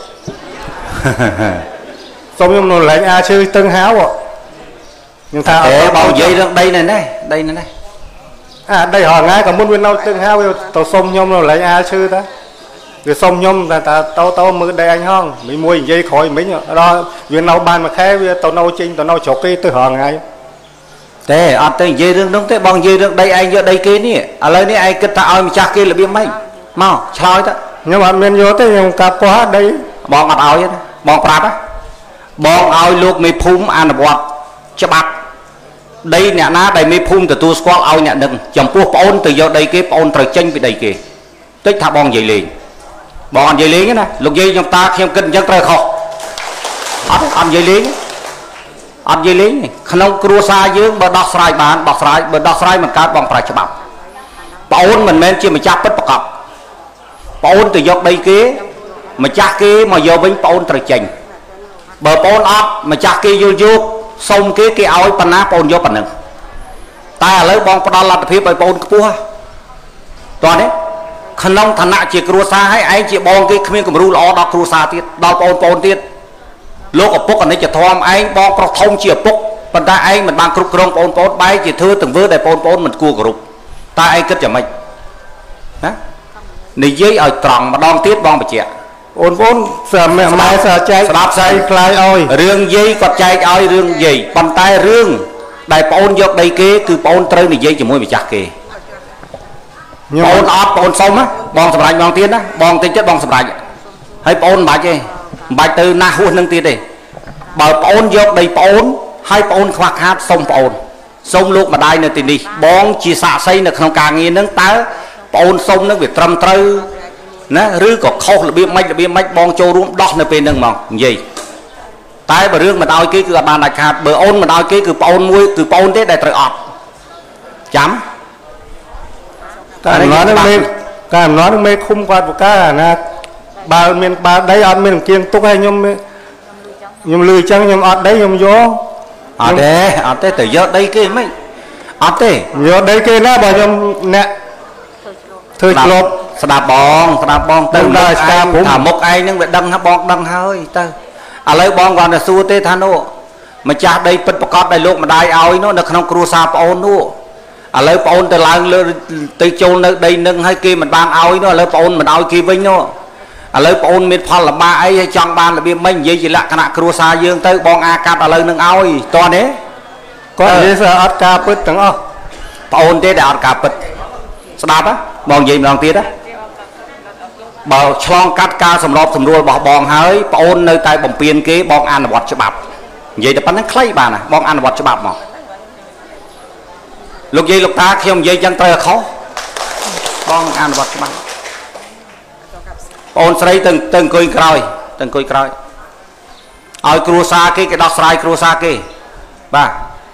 សុំខ្ញុំនៅលែងអាឈើតឹងហៅខ្ញុំថាអត់បងនិយាយរឿងដីនេះណាដីនេះណាអាដីរហងៃក៏មុនវានៅតឹងហៅវាទៅសុំខ្ញុំនៅលែងអាឈើតាវាសុំខ្ញុំតែតោតោមើលដីអញហងមួយមួយនិយាយក្រោយមិញដល់វានៅបានមួយខែវាទៅនៅចេញទៅនៅជ្រុកគេទៅរហងៃទេអត់ទៅនិយាយរឿងនោះទេបងនិយាយរឿងដីឯងយកដីគេនេះឥឡូវនេះឯងគិតថាឲ្យម្ចាស់គេរបៀបម៉េចមកឆ្លើយទៅខ្ញុំអត់មានយកទេខ្ញុំកាប់ពោះដីបងអត់ឲ្យទេបងប្រាប់ហ៎បងឲ្យលោកមេភូមិអនុវត្តច្បាប់ដីអ្នកណាដែលមេភូមិទទួលស្គាល់ឲ្យអ្នកនឹងចំពោះប្អូនទៅយកដីគេប្អូនត្រូវចេញពីដីគេតិចថាបងនិយាយលេងបងអត់និយាយលេងណាលោកយាយខ្ញុំតាខ្ញុំគិតអញ្ចឹងត្រូវខុសអត់អត់និយាយលេងអត់និយាយលេងក្នុងគ្រួសារយើងបើដោះស្រាយបានដោះស្រាយបើដោះស្រាយមិនកើតបងប្រើច្បាប់ប្អូនមិនមែនជាម្ចាស់ពិតប្រកបប្អូនទៅយកដីគេម្ចាស់គេមកយកវិញប្អូនត្រូវចេញបើប្អូនអត់ម្ចាស់គេយល់យកសុំគេគេឲ្យប៉ុណ្ណាប្អូនយកប៉ុណ្ណឹងតែឥឡូវបងផ្ដល់លទ្ធភាពឲ្យប្អូនខ្ពស់តោះនេះក្នុងឋានៈជាគ្រួសារឲ្យឯងជាបងគេគ្មានគំរូល្អដល់គ្រួសារទៀតដល់បងប្អូនទៀតលោកឪពុកអនិច្ចធម៌ឯងបងប្រុសធំជាឪពុកប៉ុន្តែឯងមិនបានគ្រប់គ្រងបងប្អូនបែរជាធ្វើទាំងធ្វើដែលបងប្អូនមិនគួរគោរពតើឯងគិតយ៉ាងម៉េចណានិយាយឲ្យត្រង់ម្ដងទៀតបងបញ្ជាក់អូនបងសាម៉ែម៉ែសាចែកស្ដាប់ស្អីខ្លាយឲ្យរឿងយាយគាត់ចែកឲ្យរឿងយាយប៉ុន្តែរឿងដែលប្អូនយកដីគេគឺប្អូនត្រូវនិយាយជាមួយម្ចាស់គេប្អូនអត់ប្អូនសុំណាបងសម្រេចបងទៀតណាបងតិចទៀតបងសម្រេចហើយប្អូនមិនបាច់ទេមិនបាច់ទៅណាហួសនឹងទៀតទេបើប្អូនយកដីប្អូនហើយប្អូនខ្វះខាតសុំប្អូនសុំលោកម្ដាយនៅទីនេះបងជាសាក្សីនៅក្នុងការងារនឹងតើប្អូនសុំនឹងវាត្រឹមត្រូវណាឬក៏ខុសរបៀបម៉េចរបៀបម៉េចបងចូលរួមដោះនៅពេលហ្នឹងហ្មងនិយាយតែបើរឿងមិនឲ្យគេគឺអត់បានដាច់ខាតបើអូនមិនឲ្យគេគឺប្អូនមួយគឺប្អូនទេដែលត្រូវអត់ចាំតែអំណរនឹងមេតែអំណរនឹងមេឃុំគាត់បកាណាបើមានបើដីអត់មានអង្គៀងទុកឲ្យខ្ញុំខ្ញុំលឺអញ្ចឹងខ្ញុំអត់ដីខ្ញុំយកអត់ទេអត់ទេទៅយកដីគេមិនអត់ទេយកដីគេណាបើខ្ញុំអ្នកធ្វើឆ្លប់ស្ដាប់បងស្ដាប់បងទៅដល់ស្ដាប់ថាមុខឯងនឹងវាដឹងថាបងដឹងហើយទៅឥឡូវបងគាត់ទៅសួរទេថានោះម្ចាស់ដីពិតប្រកបដែលលោកម្ដាយឲ្យនោះនៅក្នុងគ្រួសារប្អូននោះឥឡូវប្អូនទៅឡើងលើទៅចូលនៅដីនឹងហើយគេមិនបានឲ្យនោះឥឡូវប្អូនមិនឲ្យគេវិញនោះឥឡូវប្អូនមានផលលំបាកអីហើយចង់បានរបៀបម៉េចនិយាយជាលក្ខណៈគ្រួសារយើងទៅបងអាកាត់ឥឡូវនឹងឲ្យតោះនេះគាត់និយាយថាអត់ការពិតទាំងអស់ប្អូនទេដែលអត់ការពិតស្ដាប់ហ៎បងនិយាយម្ដងទៀតហ៎បើឆ្លងកាត់ការសម្របសម្រួលរបស់បងហើយប្អូននៅតែបំពេញគេបងអនុវត្តច្បាប់និយាយតែប៉ុណ្្នឹងខ្លីបានណាបងអនុវត្តច្បាប់មកលោកយាយលោកតាខ្ញុំនិយាយចឹងត្រូវខុសបងអនុវត្តច្បាប់បងស្រីទៅទៅអង្គុយក្រោយទៅអង្គុយក្រោយឲ្យគ្រួសារគេគេដោះស្រាយគ្រួសារគេបាទ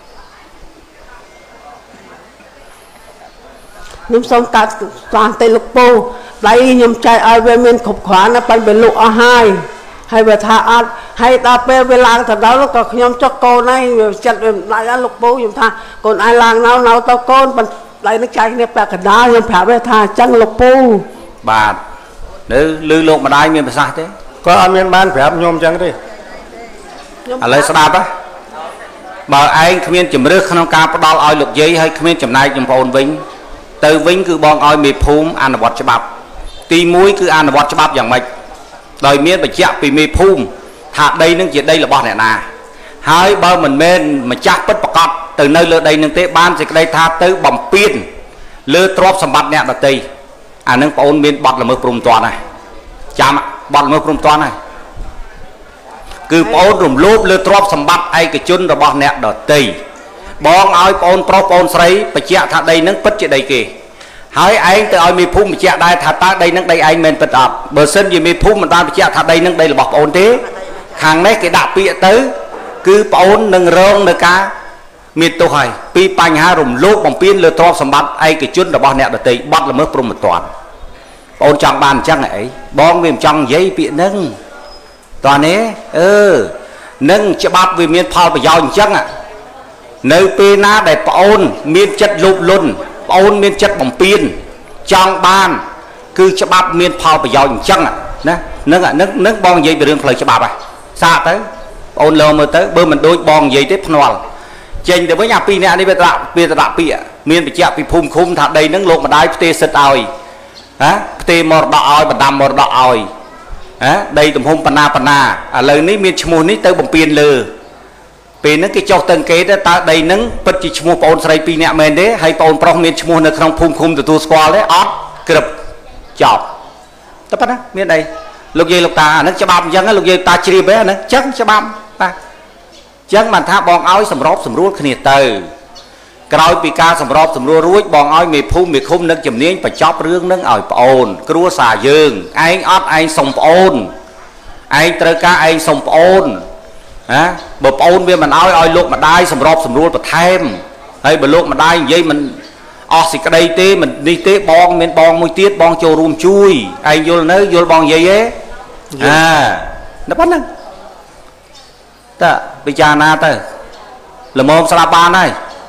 ខ្ញុំសូមកាត់តាមទៅលោកពូដៃខ្ញុំចែកឲ្យវាមានគ្រប់គ្រាន់ណាប៉ុន្តែវាលក់អស់ហើយហើយវាថាអត់ហើយដល់ពេលវាឡើងទៅដល់ក៏ខ្ញុំចុះកូនហើយវាចិត្តវាដៃលោកពូខ្ញុំថាកូនឯងឡើងនៅនៅទៅកូនប៉ុន្តែដៃនឹងចែកគ្នាពាក់កណ្ដាលខ្ញុំប្រាប់វាថាអញ្ចឹងលោកពូបាទនៅឮលោកម្ដាយមានប្រសាសន៍ទេគាត់អត់មានបានប្រាប់ខ្ញុំអញ្ចឹងទេឥឡូវស្ដាប់ហ៎បើឯងគ្មានជំរឿសក្នុងការផ្ដល់ឲ្យលោកយាយហើយគ្មានចំណែកចំពោះអូនវិញទៅវិញគឺបងឲ្យមេភូមិអនុវត្តច្បាប់ទីមួយគឺអនុវត្តច្បាប់យ៉ាងម៉េចដោយមានបញ្ជាក់ពីមេភូមិថាដីនឹងជាដីរបស់អ្នកណាហើយបើមិនមែនម្ចាស់ពិតប្រកបទៅនៅលើដីនឹងទេបានសេចក្តីថាទៅបំពេញលើទ្រព្យសម្បត្តិអ្នកដទៃអានឹងបងអូនមានបទល្មើសព្រំទាន់ណាចាំបត់មើលព្រមតាន់ហើយគឺបងអូនរំលោភលើទ្រព្យសម្បត្តិឯកជនរបស់អ្នកដទៃបងឲ្យបងអូនប្រុសបងអូនស្រីបញ្ជាក់ថាដីនឹងពិតជាដីគេហើយឯងទៅឲ្យមេភូមិបញ្ជាក់ដែរថាតើដីនឹងដីឯងមែនពិតអត់បើសិនជាមេភូមិមិនបានបញ្ជាក់ថាដីនឹងដីរបស់បងអូនទេខាងនេះគេដាក់ពាក្យទៅគឺបងអូននឹងរងនៅការមានទោសហើយពីបញ្ហារំលោភបំពានលើទ្រព្យសម្បត្តិឯកជនរបស់អ្នកដទៃបាត់ល្មើសព្រហ្មទណ្ឌបងអូនចង់បានអញ្ចឹងអីបងវាមិនចង់និយាយពាក្យហ្នឹងតើនេះអឺនឹងច្បាប់វាមានផលប្រយោជន៍អញ្ចឹងនៅពេលណាដែលប្អូនមានចិត្តលោភលន់ប្អូនមានចិត្តបំពានចង់បានគឺច្បាប់មានផលប្រយោជន៍អញ្ចឹងណានឹងនឹងនឹងបងនិយាយពីរឿងផ្លូវច្បាប់ហ่ะសាកទៅប្អូនលើមើលទៅបើមិនដូចបងនិយាយទេភ្នាល់ចេញទៅវិញអាពីរនាក់នេះវាដាក់វាដាក់ពាក្យមានបញ្ជាក់ពីភូមិឃុំថាដីនឹងលោកម្ដាយផ្ទេរសិទ្ធឲ្យហ៎ផ្ទេរមរតកឲ្យបណ្ដាំមរតកឲ្យហ៎ដីទំហំបណ្ណាបណ្ណាឥឡូវនេះមានឈ្មោះនេះទៅបំពេញលើពេលហ្នឹងគេចុះទៅអង្កេតតើដីហ្នឹងពិតជាឈ្មោះបងអូនស្រីពីរនាក់មែនទេហើយបងអូនប្រុសមានឈ្មោះនៅក្នុងភូមិឃុំទទួលស្គាល់ទេអត់ក្រឹបចប់តែប៉ុណ្ណាមានអីលោកយាយលោកតាអាហ្នឹងច្បាប់អញ្ចឹងលោកយាយតាជ្រាបទេអាហ្នឹងអញ្ចឹងច្បាប់បាទអញ្ចឹងបានថាបងឲ្យសម្របសម្រួលគ្នាទៅក្រោយពីការសម្របសម្រួលរួចបងឲ្យមេភូមិមេឃុំនឹកជំនាញបញ្ចប់រឿងហ្នឹងឲ្យប្អូនគ្រួសារយើងឯងអត់ឯងសុំប្អូនឯងត្រូវការឯងសុំប្អូនណាបើប្អូនវាមិនឲ្យឲ្យលោកម្ដាយសម្របសម្រួលបន្ថែមហើយបើលោកម្ដាយនិយាយមិនអស់សេចក្តីទេមិននេះទេបងមានបងមួយទៀតបងចូលរួមជួយឯងយល់នៅយល់បងនិយាយទេអាដល់ប៉ុណ្ណឹងតើពិចារណាទៅល្មមស្ដាប់បានហើយ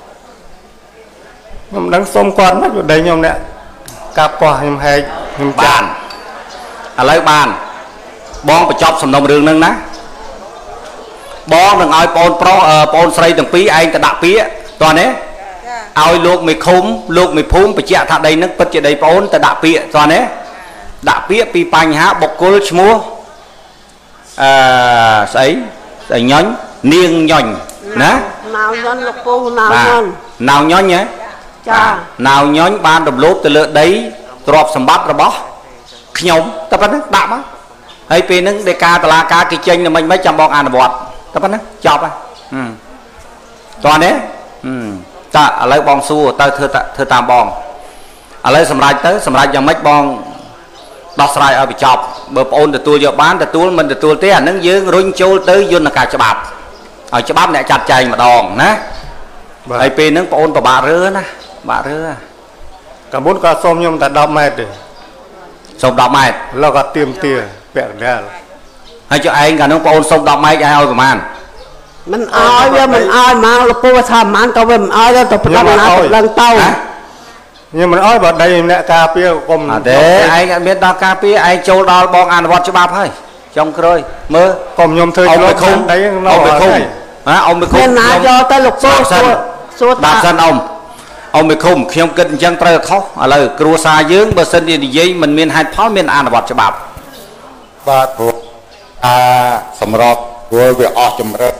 ខ្ញុំដឹងសុំគាត់មកដីខ្ញុំអ្នកកាប់កោះខ្ញុំហែកខ្ញុំបានឥឡូវបានបងបញ្ចប់សំណុំរឿងហ្នឹងណាបងនឹងឲ្យបងប្រុសបងស្រីទាំងពីរឯងទៅដាក់ពាក្យតោះណាឲ្យលោកមេឃុំលោកមេភូមិបញ្ជាក់ថាដីហ្នឹងពិតជាដីបងអូនទៅដាក់ពាក្យតោះណាដាក់ពាក្យពីបញ្ហាបុគ្គលឈ្មោះអឺស្អីស្អីញញនាងញញណាណៅញញលោកពូណៅញញណៅញញហ៎ចាណៅញញបានរំលោភទៅលើដីទ្រព្យសម្បត្តិរបស់ខ្ញុំតែប៉ុណ្ណឹងដាក់មកហើយពេលហ្នឹងដែលការតឡាការគេចេញមិនមិនចាំបងអនុវត្តតែប៉ុណ្ណឹងចប់ហើយតោះនេះតើឥឡូវបងសួរទៅធ្វើធ្វើតាមបងឥឡូវសម្រាប់ទៅសម្រាប់យ៉ាងម៉េចបងដោះស្រាយឲ្យបញ្ចប់បើប្អូនទទួលយកបានទទួលមិនទទួលទេអានឹងយើងរុញចូលទៅយន្តការច្បាប់ឲ្យច្បាប់អ្នកចាត់ចែងម្ដងណាហើយពេលហ្នឹងប្អូនពិបាករើណាបាក់រើកាលមុនក៏សុំខ្ញុំតែដប់ម៉ែត្រទេសុំដប់ម៉ែត្រលោកក៏ទៀមទាពាក់កណ្ដាលហើយចុះឯងកាលនោះប្អូនសុំដប់ម៉ែត្រឲ្យឲ្យប្រហែលមិនអោយវាមិនអោយមកលពូថាប្រហែលក៏វាមិនអោយទៅប្រដំណាទៅឡើងទៅខ្ញុំមិនអោយបើដីអ្នកការពារកុំអត់ទេឯងអត់មានដល់ការពារឯងចូលដល់បងអនុវត្តច្បាប់ហើយចុងក្រោយមើលកុំខ្ញុំធ្វើឆ្លងខុំដីនៅអ៊ំមេឃុំហ៎អ៊ំមេឃុំមានណាយកទៅលោកពូសួរសួរតាសិនអ៊ំអ៊ំមេឃុំខ្ញុំគិតអញ្ចឹងត្រូវខុសឥឡូវគ្រួសារយើងបើសិនជានិយាយមិនមានហេតុផលមានអនុវត្តច្បាប់បាទព្រោះអាសម្រាប់ព្រោះវាអស់ជំរឿន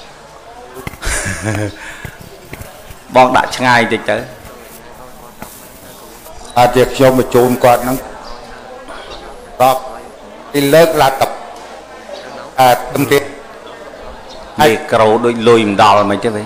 បងដាក់ឆ្ងាយតិចទៅអាចជាខ្ញុំបញ្ជូនគាត់ហ្នឹងដល់ពីលើកឡាតុបអឺទំទៀតមីក្រូដូចលុយមិនដល់មិនទេវិញ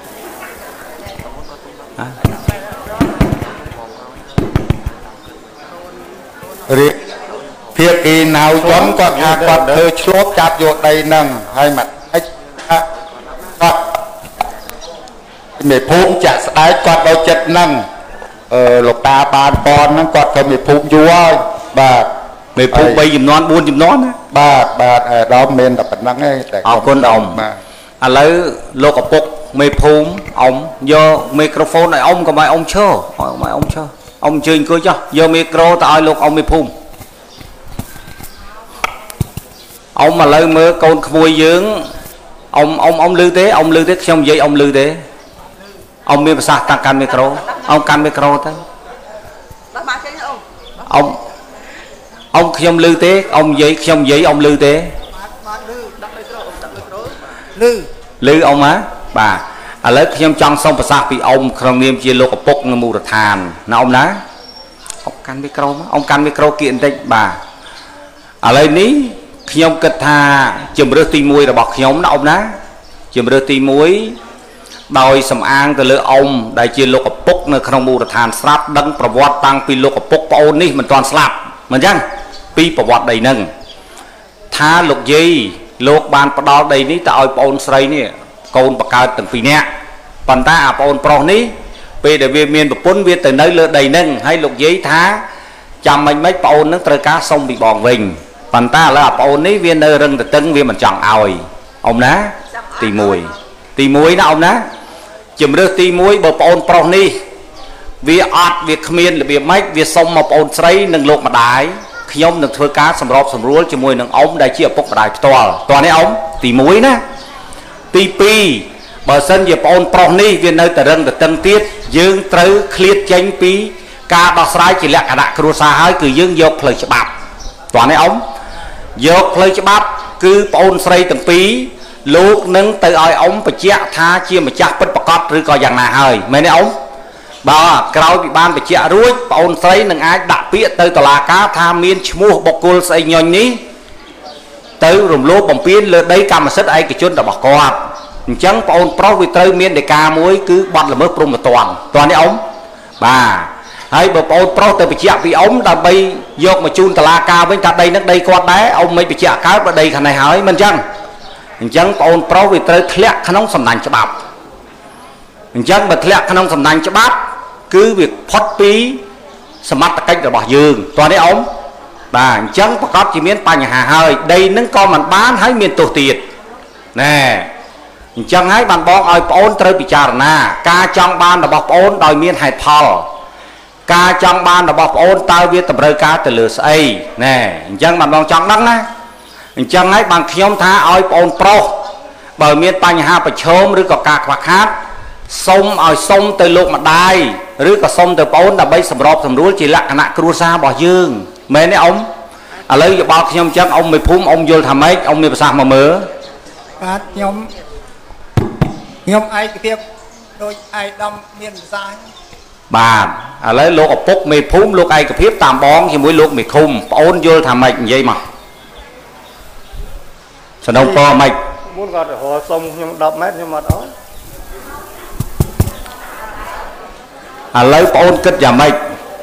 រៀបភាគីណៅយន់គាត់ថាគាត់ធ្វើឆ្លប់ចាប់យកដីហ្នឹងហើយមកអាចគាត់មេភូមិចាក់ស្ដែកគាត់ដល់ចិត្តហ្នឹងអឺលោកតាបានបនហ្នឹងគាត់ធ្វើមេភូមិយូរហើយបាទមេភូមិបីចំនួនបួនចំនួនណាបាទបាទដល់មានតែប៉ុណ្្នឹងឯងតែអរគុណអ៊ំបាទឥឡូវលោកឪពុកមេភូមិអ៊ំយកមីក្រូហ្វូនឲ្យអ៊ំកុំឲ្យអ៊ំឈរកុំឲ្យអ៊ំឈរអ៊ំអញ្ជើញអង្គុយចុះយកមីក្រូទៅឲ្យលោកអ៊ំមេភូមិអ៊ំឥឡូវមើលកូនក្មួយយើងអ៊ំអ៊ំអ៊ំឮទេអ៊ំឮទេខ្ញុំនិយាយអ៊ំឮទេអ៊ំមានប្រសាសន៍តាំងកាន់មីក្រូអ៊ំកាន់មីក្រូទៅដល់មកចេញអ៊ំអ៊ំអ៊ំខ្ញុំឮទេអ៊ំនិយាយខ្ញុំនិយាយអ៊ំឮទេបានឮដាក់មីក្រូអ៊ំដាក់មីក្រូឮឮអ៊ំហ៎បាទឥឡូវខ្ញុំចង់សុំប្រសាសន៍ពីអ៊ំក្នុងនាមជាលោកឪពុកនៅមូលដ្ឋានណាអ៊ំណាអ៊ំកាន់មីក្រូមកអ៊ំកាន់មីក្រូគៀកបន្តិចបាទឥឡូវនេះខ្ញុំគិតថាជំរឿសទីមួយរបស់ខ្ញុំណាអ៊ំណាជំរឿសទីមួយដោយសំអាងទៅលើអ៊ំដែលជាលោកឪពុកនៅក្នុងមូលដ្ឋានស្រាប់ដឹងប្រវត្តិតាំងពីលោកឪពុកប្អូននេះមិនទាន់ស្លាប់មិនចឹងពីប្រវត្តិដីនឹងថាលោកយាយលោកបានផ្ដល់ដីនេះទៅឲ្យប្អូនស្រីនេះកូនបកើតទាំងពីរនាក់ប៉ុន្តែអាប្អូនប្រុសនេះពេលដែលវាមានប្រពន្ធវាទៅនៅលើដីនឹងហើយលោកយាយថាចាំមិនមិនប្អូននឹងត្រូវការសុំពីបងវិញប៉ុន្តែឥឡូវអាប្អូននេះវានៅរឹងតឹងវាមិនចង់ឲ្យអ៊ំណាទីមួយទីមួយណាអ៊ំណាជំរឿសទីមួយបើប្អូនប្រុសនេះវាអត់វាគ្មានរបៀបម៉េចវាសុំមកប្អូនស្រីនិងលោកម្ដាយខ្ញុំនឹងធ្វើការសម្របសម្រួលជាមួយនឹងអ៊ំដែលជាឪពុកម្ដាយផ្ទាល់តោះនេះអ៊ំទីមួយណាទីពីរបើសិនជាប្អូនប្រុសនេះវានៅតែរឹងតឹងទៀតយើងត្រូវឃ្លាតចេញពីការដោះស្រាយជាលក្ខណៈគ្រួសារហើយគឺយើងយកផ្លូវច្បាប់តោះនេះអ៊ំយកផ្លូវច្បាប់គឺប្អូនស្រីទាំងពីរលោកនឹងទៅឲ្យអ៊ំបញ្ជាក់ថាជាម្ចាស់ពិតប្រាកដឬក៏យ៉ាងណាហើយមែនទេអ៊ំបើក្រោយពីបានបញ្ជាក់រួចប្អូនស្រីនឹងអាចដាក់ពាក្យទៅតុលាការថាមានឈ្មោះបុគ្គលស្អីញញនេះទៅរំលោភបំពានលើដីកម្មសិទ្ធិឯកជនរបស់គាត់អញ្ចឹងប្អូនប្រុសវាត្រូវមានដីកាមួយគឺបទល្មើសព្រហ្មទណ្ឌតោះនេះអ៊ំបាទហើយបើប្អូនប្រុសទៅបញ្ជាក់ពីអ៊ំដើម្បីយកមកជូនតុលាការវិញថាដីនឹងដីគាត់ដែរអ៊ំមិនបញ្ជាក់កើតបើដីខាងនេះហើយមិនអញ្ចឹងអញ្ចឹងប្អូនប្រុសវាត្រូវធ្លាក់ក្នុងសំណាញ់ច្បាប់អញ្ចឹងបើធ្លាក់ក្នុងសំណាញ់ច្បាប់គឺវាផុតពីសមត្ថកិច្ចរបស់យើងតោះនេះអ៊ំបាទអញ្ចឹងប្រកបជាមានបញ្ហាហើយដីនឹងក៏មិនបានហើយមានទោសទៀតណែអញ្ចឹងហើយបានបងឲ្យប្អូនត្រូវពិចារណាការចង់បានរបស់ប្អូនដោយមានហេតុផលការចង់បានរបស់ប្អូនតើវាតម្រូវការទៅលើស្អីណែអញ្ចឹងបានបងចង់ដឹងណាអញ្ចឹងហើយបានខ្ញុំថាឲ្យប្អូនប្រុសបើមានបញ្ហាប្រឈមឬក៏ការខ្វះខាតសុំឲ្យសុំទៅលោកម្ដាយឬក៏សុំទៅប្អូនដើម្បីសម្របសម្រួលជាលក្ខណៈគ្រួសាររបស់យើងមែនទេអ៊ំឥឡូវយោបល់ខ្ញុំអញ្ចឹងអ៊ំមេភូមិអ៊ំយល់ថាម៉េចអ៊ំមានប្រសាសន៍មកមើលបាទខ្ញុំខ្ញុំឯកភាពដោយឯកឧត្តមមានប្រសាសន៍បាទឥឡូវលោកឪពុកមេភូមិលោកឯកភាពតាមបងជាមួយលោកមេឃុំប្អូនយល់ថាម៉េចនិយាយមកសំណុំពរម៉េចមុនគាត់រកសុំខ្ញុំដប់ម៉ែត្រខ្ញុំអត់អត់ឥឡូវប្អូនគិតយ៉ាងម៉េច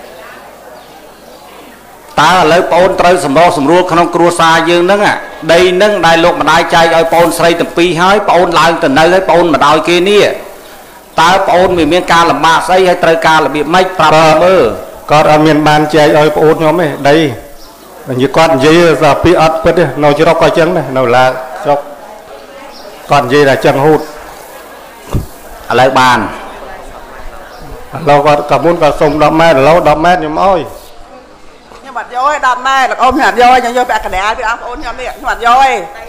តើឥឡូវប្អូនត្រូវសម្របសម្រួលក្នុងគ្រួសារយើងហ្នឹងដីហ្នឹងដែលលោកម្ដាយចែកឲ្យប្អូនស្រីទាំងពីរហើយប្អូនឡើងទៅនៅហើយប្អូនមិនឲ្យគេនេះតើប្អូនមានការលំបាកស្អីហើយត្រូវការរបៀបម៉េចប្រាប់មើលគាត់អត់មានបានចែកឲ្យប្អូនខ្ញុំទេដីនិយាយគាត់និយាយថាពីអត់ពិតទេនៅជ្រុកក៏អញ្ចឹងដែរនៅឡាជ្រុកគាត់និយាយថាចឹងហូតឥឡូវបានឥឡូវគាត់ក៏មុនក៏សុំដប់ម៉ែត្រឥឡូវដប់ម៉ែត្រខ្ញុំអើយខ្ញុំអត់យកទេដប់ម៉ែត្រលោកអ៊ំខ្ញុំអត់យកទេខ្ញុំយកពាក់កណ្ដាលពីបងប្អូនខ្ញុំនេះខ្ញុំអត់យកទេ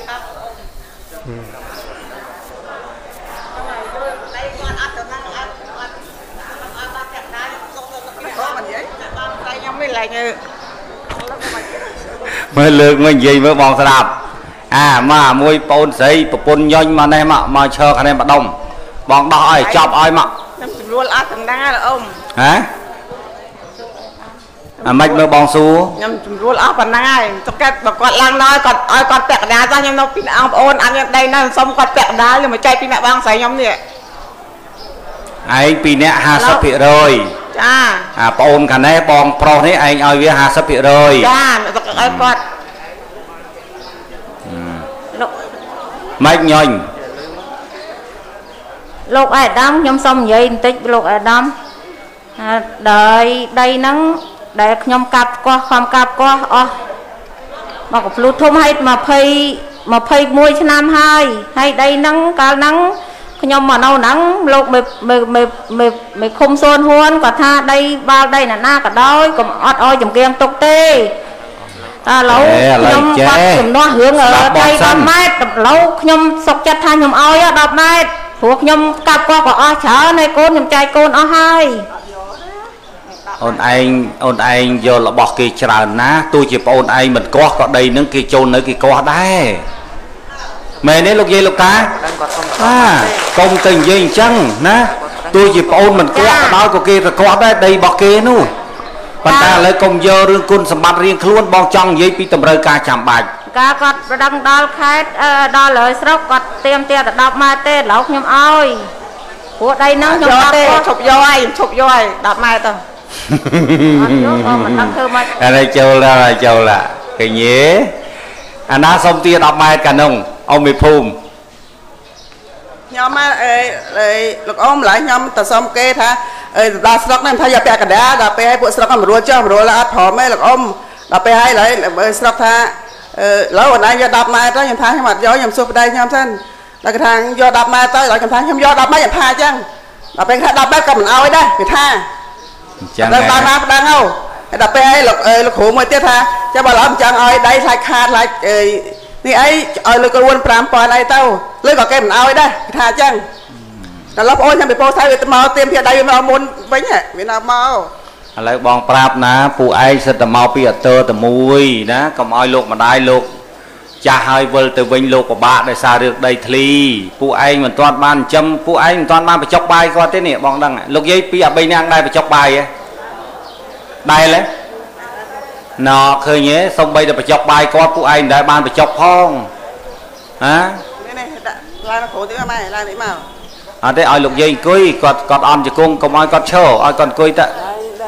មើលលើកមកនិយាយមើលបងស្ដាប់អាមកមួយប្អូនស្រីប្រពន្ធញញមកនេះមកមកឈរខាងនេះម្ដុំបងដោះឲ្យចប់ឲ្យមកខ្ញុំស្រួលអត់ទាំងណាលោកអ៊ំហ៎អាម៉េចមើលបងសួរខ្ញុំស្រួលអស់ប៉ុណ្ណឹងហើយទៅកាត់បើគាត់ឡើងដល់គាត់ឲ្យគាត់ពាក់កណ្ដាលចោះខ្ញុំនៅពីអង្គប្អូនអត់មានដីនៅសុំគាត់ពាក់កណ្ដាលខ្ញុំមកចែកពីអ្នកបងស្រីខ្ញុំនេះឯងពីអ្នកห้าสิบភាគរយចាអាប្អូនខាងនេះបងប្រុសនេះឯងឲ្យវាห้าสิบភាគរយចាឲ្យគាត់លោកម៉េចញញលោកអាយដាមខ្ញុំសុំនិយាយបន្តិចលោកអាយដាមដោយដីហ្នឹងដែលខ្ញុំកាប់កោះខំកាប់កោះអស់មកកភ្លូធំឲ្យ20 21ឆ្នាំហើយហើយដីហ្នឹងកាលហ្នឹងខ្ញុំមកនៅហ្នឹងលោកមេមេមេមេឃុំសូនហ៊ួនគាត់ថាដីបាល់ដីណាណាក៏ដោយកុំអត់ឲ្យចំគៀងទុកទេឥឡូវខ្ញុំគាត់ចំនួនរឿងដីដប់ម៉ែត្រឥឡូវខ្ញុំសុកចិត្តថាខ្ញុំឲ្យដប់ម៉ែត្រព្រោះខ្ញុំកាប់កោះក៏អស់ច្រើនហើយកូនខ្ញុំចែកកូនអស់ហើយអូនឯងអូនឯងយករបស់គេច្រើនណាទោះជាប្អូនឯងមិនកោះក៏ដីនឹងគេចូលនៅគេកោះដែរមែនទេលោកយាយលោកតាបាទកុំទៅនិយាយអញ្ចឹងណាទោះជាប្អូនមិនកោះក៏ដោយក៏គេទៅកោះដែរដីរបស់គេនោះប៉ុន្តែឥឡូវកុំយករឿងគុណសម្បត្តិរៀងខ្លួនបងចង់និយាយពីតម្រូវការចាំបាច់ការគាត់ប្រដឹងដល់ខេត្តដល់លើស្រុកគាត់ទៀមទាទៅដប់ម៉ែទេឥឡូវខ្ញុំអើយព្រោះដីហ្នឹងខ្ញុំអត់ទេឈប់យកហើយឈប់យកហើយដប់ម៉ែទៅអត់យកក៏មិនដឹងធ្វើម៉េចអានេះចូលដល់ចូលឃើញទេអាណាសុំទាដប់ម៉ែកានុងអ៊ំមេភូមិខ្ញុំមកអេលោកអ៊ំម្ល៉េះខ្ញុំទៅសុំគេថាអេដល់ស្រុកហ្នឹងថាយកពាក់កណ្ដាលដល់ពេលឲ្យពួកស្រុកមិនរួលចុះមិនរួលអត់ព្រមទេលោកអ៊ំដល់ពេលឲ្យឡើយស្រុកថាអឺឡូវអនឡាញយកដប់ម៉ែទៅខ្ញុំថាខ្ញុំអត់យកខ្ញុំសួរប្តីខ្ញុំសិនដល់គេថាយកដប់ម៉ែទៅដល់ខ្ញុំថាខ្ញុំយកដប់ម៉ែខ្ញុំថាអញ្ចឹងដល់ពេលថាដប់ម៉ែក៏មិនឲ្យដែរគេថាអញ្ចឹងដល់បានមកប្តឹងហៅដល់ពេលឲ្យលោកលោកគ្រូមួយទៀតថាចាំបើឡើយមិនចង់ឲ្យដៃខ្លាចខាតខ្លាចអីនេះអីឲ្យលើករួនប្រាំពាន់អីទៅលើក៏គេមិនឲ្យដែរគេថាអញ្ចឹងដល់លោកប្អូនខ្ញុំពីពោស្ថៃវាទៅមកទៀមភាដៃវាមកមុនវិញវានៅមកឥឡូវបងប្រាប់ណាពួកឯងសិតតែមកពីអតើតែមួយណាកុំឲ្យលោកម្ដាយលោកចាស់ហើយវិលទៅវិញលោកពិបាកដោយសាររឿងដីធ្លីពួកឯងមិនទាន់បានចិញ្ចឹមពួកឯងមិនទាន់បានបញ្ចុកបាយគាត់ទេនេះបងដឹងលោកយាយពីអាបីនាងដែរបញ្ចុកបាយហ៎ដែរទេណ៎ឃើញទេសំបីតែបញ្ចុកបាយគាត់ពួកឯងមិនដែលបានបញ្ចុកផងហានេះនេះដាក់ឡានគ្រូទៀតម៉ែឡាននេះមកអត់ទេឲ្យលោកយាយអង្គុយគាត់គាត់អន់ជង្គង់កុំឲ្យគាត់ឈរឲ្យគាត់អង្គុយទៅ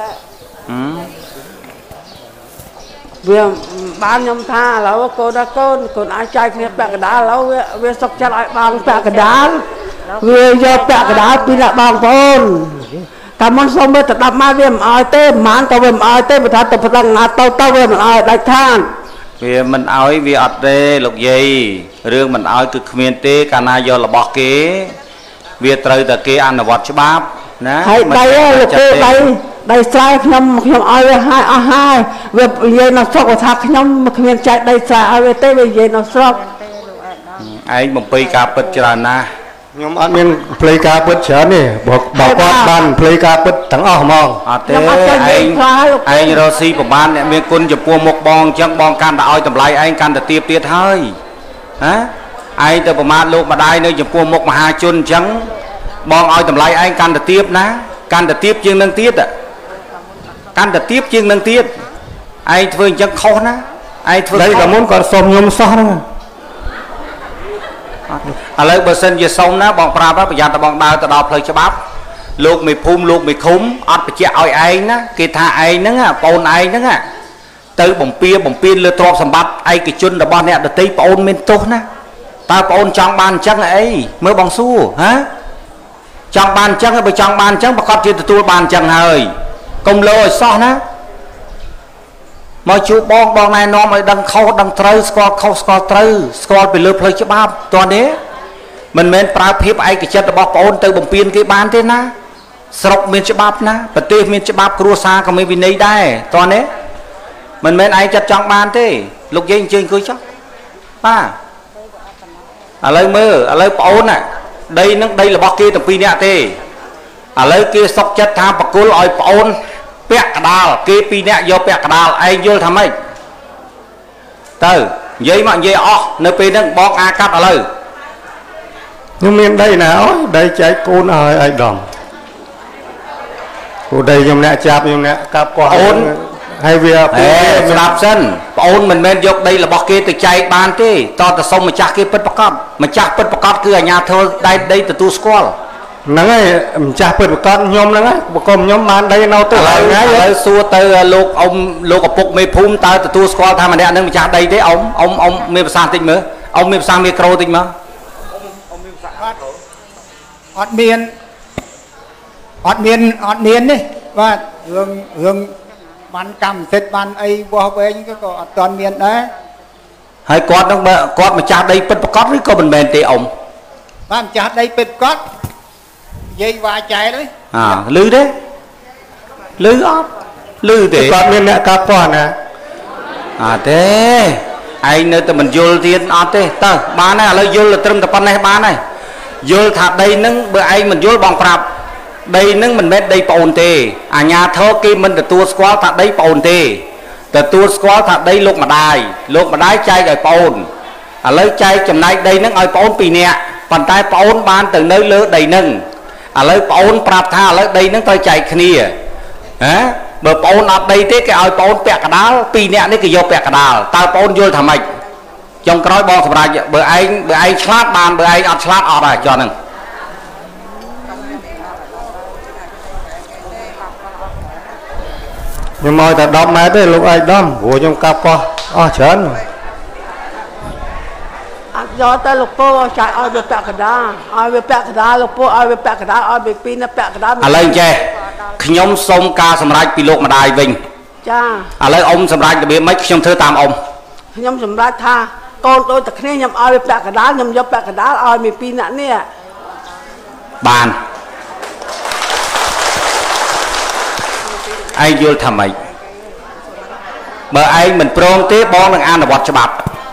វាបានខ្ញុំថាឥឡូវកូនដល់កូនកូនអាចចាយគ្នាពាក់កណ្ដាលឥឡូវវាវាសុកចិត្តឲ្យបងពាក់កណ្ដាលវាយកពាក់កណ្ដាលពីអ្នកបងប្អូនតែមិនសុំទៅដប់មកវាមិនឲ្យទេមិនបានទៅវាមិនឲ្យទេបើថាទៅប្រដឹងណាទៅទៅវាមិនឲ្យដាច់ខាតវាមិនឲ្យវាអត់ទេលោកយាយរឿងមិនឲ្យគឺគ្មានទេកាលណាយករបស់គេវាត្រូវតែគេអនុវត្តច្បាប់ណាហើយដៃលោកគ្រូដៃដៃស្រែខ្ញុំខ្ញុំឲ្យវាឲ្យអស់ហើយវានិយាយនៅស្រុកថាខ្ញុំគ្មានចែកដៃស្រែឲ្យវាទេវានិយាយនៅស្រុកឯងបំពេញការពិតច្រើនណាស់ខ្ញុំអត់មានផ្លេការពិតច្រើនទេបើបើគាត់បានផ្លេការពិតទាំងអស់ហ្មងអត់ទេឯងឯងរស់ស៊ីប្រហែលអ្នកមានគុណចំពោះមុខបងអញ្ចឹងបងកាន់តែឲ្យតម្លៃឯងកាន់តែទៀបទៀតហើយហ៎ឯងទៅប្រមាថលោកម្ដាយនៅចំពោះមុខមហាជនអញ្ចឹងបងឲ្យតម្លៃឯងកាន់តែទៀបណាកាន់តែទៀបជាងនឹងទៀតកាន់តែទៀបជាងនឹងទៀតឯងធ្វើអញ្ចឹងខុសណាឯងធ្វើតែតែមុនគាត់សុំខ្ញុំសោះហ្នឹងឥឡូវបើសិនជាសុំណាបងប្រាប់ប្រយ័ត្នតែបងដើរទៅដល់ផ្លូវច្បាប់លោកមេភូមិលោកមេឃុំអត់បញ្ជាក់ឲ្យឯងណាគេថាឯងហ្នឹងបងឯងហ្នឹងទៅបំពៀបំពៀនលើទ្រព្យសម្បត្តិឯកជនរបស់អ្នកដទៃបងមានទោសណាតើបងចង់បានអញ្ចឹងអីមើលបងសួរហ៎ចង់បានអញ្ចឹងបើចង់បានអញ្ចឹងប្រកាសជាទទួលបានអញ្ចឹងហើយកុំលោឲ្យសោះណាមកជួបបងបងណែនាំឲ្យដឹងខុសដឹងត្រូវស្គាល់ខុសស្គាល់ត្រូវស្គាល់ពីលើផ្លូវច្បាប់តើនេះមិនមែនប្រើភាពឯកចិត្តរបស់បងទៅបំពេញគេបានទេណាស្រុកមានច្បាប់ណាប្រទេសមានច្បាប់គ្រួសារក៏មានវិន័យដែរតើនេះមិនមែនឯងចិត្តចង់បានទេលោកយាយអញ្ជើញអង្គុយចុះបាទឥឡូវមើលឥឡូវបងអូនណាដីនឹងដីរបស់គេទាំងពីរនាក់ទេឥឡូវគេសុកចិត្តថាបកគលឲ្យបងអូនពាក់កដាលគេពីរនាក់យកពាក់កដាលឯងយល់ថាម៉េចទៅនិយាយមកនិយាយអស់នៅពេលហ្នឹងបងអាកាត់ឥឡូវខ្ញុំមានដីណាអូដីចែកកូនឲ្យឲ្យដំគូដីខ្ញុំអ្នកចាប់ខ្ញុំអ្នកកាប់គាត់អូនហើយវាស្ដាប់សិនបងអូនមិនមែនយកដីរបស់គេទៅចែកបានទេតើទៅសុំម្ចាស់គេពិតប្រកបម្ចាស់ពិតប្រកបគឺអាជ្ញាធរដៃដីទទួលស្គាល់ហ្នឹងហើយម្ចាស់ពិតប្រកបខ្ញុំហ្នឹងហើយបកុំខ្ញុំបានដីនៅទៅហើយឥឡូវសួរទៅលោកអ៊ំលោកឪពុកមេភូមិតើទទួលស្គាល់ថាម្នាក់ហ្នឹងម្ចាស់ដីទេអ៊ំអ៊ំអ៊ំមានភាសាតិចមើលអ៊ំមានភាសាមីក្រូតិចមកអ៊ំមានភាសាអត់មានអត់មានអត់មាននេះបាទរឿងរឿងបានកម្មសិទ្ធិបានអីវោះវែងក៏អត់ទាន់មានដែរហើយគាត់នឹងគាត់ម្ចាស់ដីពិតប្រកបឬក៏មិនមែនទេអ៊ំបាទម្ចាស់ដីពិតប្រកបនិយាយវាចែកទេអើលឺទេលឺអត់លឺទេគាត់មានអ្នកកាប់គាត់ណាអត់ទេឯងនៅតែមិនយល់ទៀតអត់ទេតើបានហើយឥឡូវយល់ត្រឹមតែប៉ុណ្ណេះបានហើយយល់ថាដីនឹងបើឯងមិនយល់បងប្រាប់ដីនឹងមិនមែនដីប្អូនទេអាជ្ញាធរគេមិនទទួលស្គាល់ថាដីប្អូនទេទទួលស្គាល់ថាដីលោកម្ដាយលោកម្ដាយចែកឲ្យប្អូនឥឡូវចែកចំណែកដីនឹងឲ្យប្អូនពីរនាក់ប៉ុន្តែប្អូនបានទៅនៅលើដីនឹងឥឡូវប្អូនប្រាប់ថាឥឡូវដីនឹងត្រូវចែកគ្នាហ៎ bờ bồn ở đây thế cái ao bồn bẹt cả đá pi nẹt đấy cái vô bẹt cả đá ta bồn vô thầm mày trong cái nói bong sầm ra bờ anh bờ anh slát bàn bờ anh ăn slát ở đây cho nên nhưng mà ta đom mát đấy lúc ai đom của trong cặp co à chán do ta lục po chạy ao về bẹt cả đá ao về bẹt cả đá lục po ao về bẹt cả đá ao về pin nó bẹt cả đá à lên che nhom sông ca sầm ra pi lục mà đài vinh cha à lấy ông sầm ra cái biết mấy nhom thưa tam ông nhom sầm ra tha con tôi tập kia nhom ao về bẹt cả đá nhom vô bẹt cả đá ao về pin nè nè bàn ai vô thầm mày bờ ai mình prong tế bong đằng an là bọt cho bạc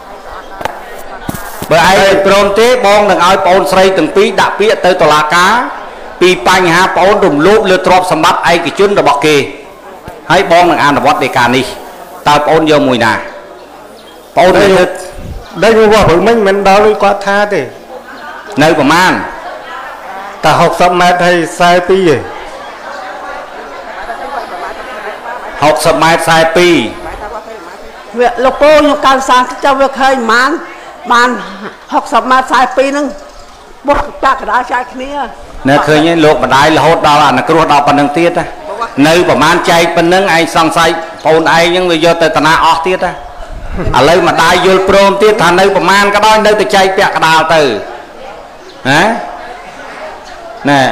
bờ ai mình prong tế bong đằng ai bồn xây từng pí đã pí tới tòa lá cá pi banh ha bồn đùm lốp lừa trọp sầm bắt ai cái chun là bọt kê hay bong đằng an là bọt để cà ni tao bồn vô mùi nà bồn đây đây nhưว่าผมmình mình đào lên quạt tha thì nơi của man ta học sắp mát hay sai pi gì học sập mai sai pi việc lục po nhomการsang cho việc hơi man man học sập mai sai piนึงบดบแปะกระดาษใช้គ្នា nè khơi nhé lục mà đai là hốt đau là nó cứ đau phần năng tiết á nơi của man chạy phần năng ai sang say phone ai nhưng người vô từ tận na tiết á à lấy mà đai vô prom tiết thành nơi của man cái đó nơi từ chạy bẹt cái đào từ hả nè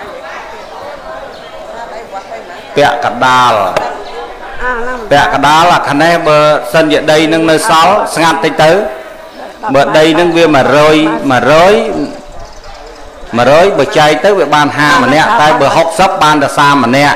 bẹt cái đào bẹt cái đào là khả năng bờ sân diện đây nâng nơi sáu ngàn tới tới bờ đây nâng viên mà rơi mà rơi mà rơi bờ chạy tới bờ bàn hà mà nè tay bờ hốc sấp bàn là xa mà nè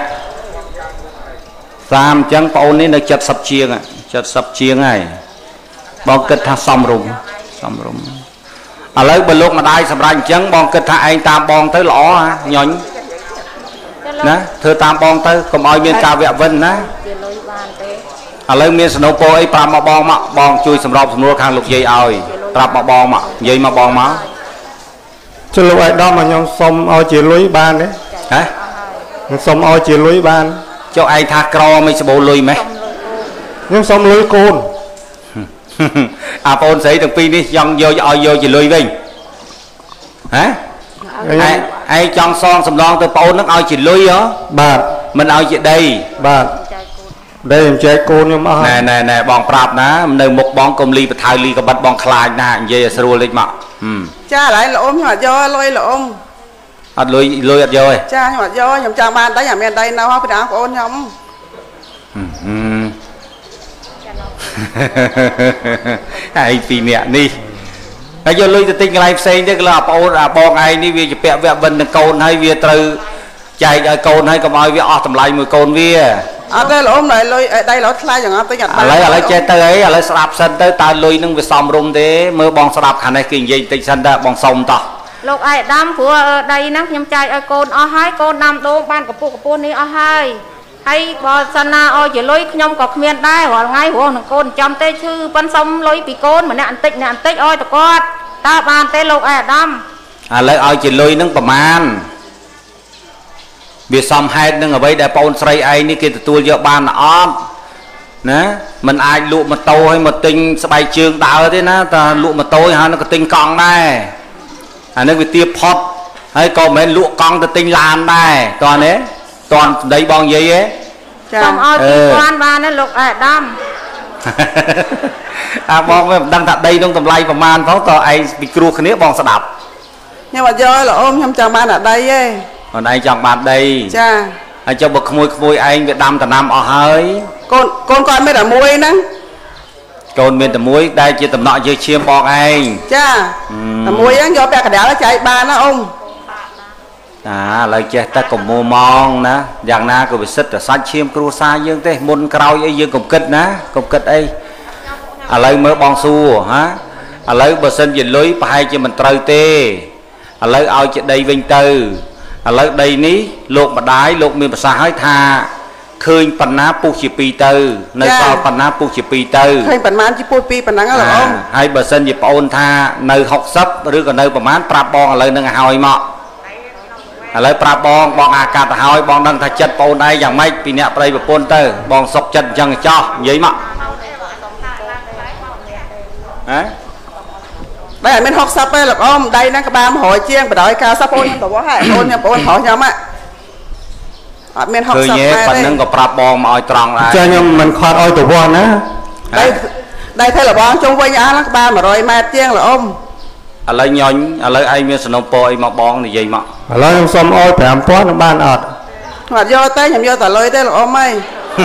sam chân phone nên nó chật sập chiêng à chật sập chiêng này bong kịch tha xong rùng xong rùng à lấy bờ lúc mà đai sập ra chân bong kịch tha anh tam bong tới lõ hả nhẫn nè thưa tam bong tới còn ai miền cao vẹn vân nè à lấy miền snow ấy pram mà bong mà bong chui sầm rộp sầm rùa khang lục dây ơi pram mà bong mà dây mà bong mà cho lúc ai đó mà nhom xôm ao chỉ lưới ban đấy hả xôm ao chỉ lưới ban cho ai tha cro mấy bộ lùi mấy nhom xôm lưới côn à phone sấy từng pi đi dòng vô ao vô chỉ lùi vinh hả ai ai chọn son sầm lon từ phone nó ao chỉ lùi hả bạn mình ao chỉ đây bạn đây em chơi côn nhưng mà nè nè nè bong prap ná nơi một bong công ly và thai ly có bắt bong khai nè vậy sờ lên mà cha lại là ôm nhưng mà do lôi là ôm ăn lôi lôi ăn rồi cha nhưng mà do nhầm cha ban tới nhà miền đây nào phải đá của ôn nhom ai phi nè đi bây giờ lôi từ tinh cái live xây đấy là bao là bong ai đi về chụp vẽ vẽ vân côn hay về từ chạy ở côn hay còn ai về ở tầm lại mười côn về ở đây là ôm lại lôi ở đây là khai chẳng tới nhật lấy lấy chơi tới ấy lấy sạp sân tới ta lôi nâng về xong rung thế mưa bong sạp khả này kinh gì tinh sân ta bong sông ta lục ai đam của đây nè nhâm trai ở côn ở hai côn nam đô ban của phụ của phụ này ở hai hay bò sana ôi chỉ lôi nhom cọc miền đây hoặc ngay của thằng côn chăm tê chư phân sông lôi bị côn mà nè ăn tích nè ăn tích ôi tao con ta ban tê lục ai đam à lấy ôi chỉ lôi nâng bầm man việc xong hai nâng ở đây để bồn sấy ai ní kia tôi giờ ban là on nè mình ai lụa mà tô hay một tinh bay trường đạo thế na ta lụa mà tôi ha nó có tinh con này à nó bị tiệp phật hay còn mấy lụa con ta tinh làm này toàn đấy toàn đấy bong gì ấy xong ôi ừ. Quan ba nó lục ai đam à bong đang đặt đây trong tầm lay và man phóng to ai bị cua khné bong sẽ đập nhưng mà do là ôm nhom cha ban ở đây ấy còn đây chọn bạn đây cha anh cho bậc khôi khôi anh Việt Nam tầm năm ở hơi con con con mới là muối nè con miền tầm muối đây chỉ tầm nọ chơi chiêm bong anh cha tầm muối á do bè cả đá nó chạy ba nó ông à lời chơi ta cùng mua mong nè dạng na của bị xích là sát chiêm cua xa dương thế môn cao ấy dương cùng kịch ná cùng kịch ấy à lời mới bong xu hả à lấy bờ sân dịch lưới phải cho mình trời tê à lấy ao chuyện đây vinh tư à lấy đây ní lột mà đái lột miền bắc hải tha khơi phần ná pu chỉ pi tư nơi sau phần ná pu chỉ pi tư khơi phần man chỉ pu pi phần nắng là ông hai bờ sân dịch ôn tha nơi học sấp rồi còn nơi phần man prap bong à lấy nâng hỏi mọ ឥឡូវប្រាប់បងបងអាកាត់ទៅហើយបងដឹងថាចិត្តបងឯងយ៉ាងម៉េចពីអ្នកប្តីប្រពន្ធទៅបងសុកចិត្តអញ្ចឹងចោះនិយាយមកហ៎តែអត់មានហុកសិបទេលោកអ៊ំដៃហ្នឹងក្បាលមួយរយជាងបដ ாய் កាសបងខ្ញុំទៅវោះហើយបងខ្ញុំបងប្រុសខ្ញុំអត់មានហុកសិបទេប៉ុណ្ណឹងក៏ប្រាប់បងមកឲ្យត្រង់ដែរចាខ្ញុំមិនខត់ឲ្យទៅវោះណាដៃដៃធ្វើលបងជុំវិញអាក្បាលមួយរយម៉ែត្រជាងលោកអ៊ំឥឡូវញញឥឡូវឯងមានសំណុំពរអីមកបងនិយាយមកឥឡូវខ្ញុំសុំឲ្យប្រាំពាន់នឹងបានអត់អត់យកទេខ្ញុំយកតែលុយទេលោកអ៊ំអើ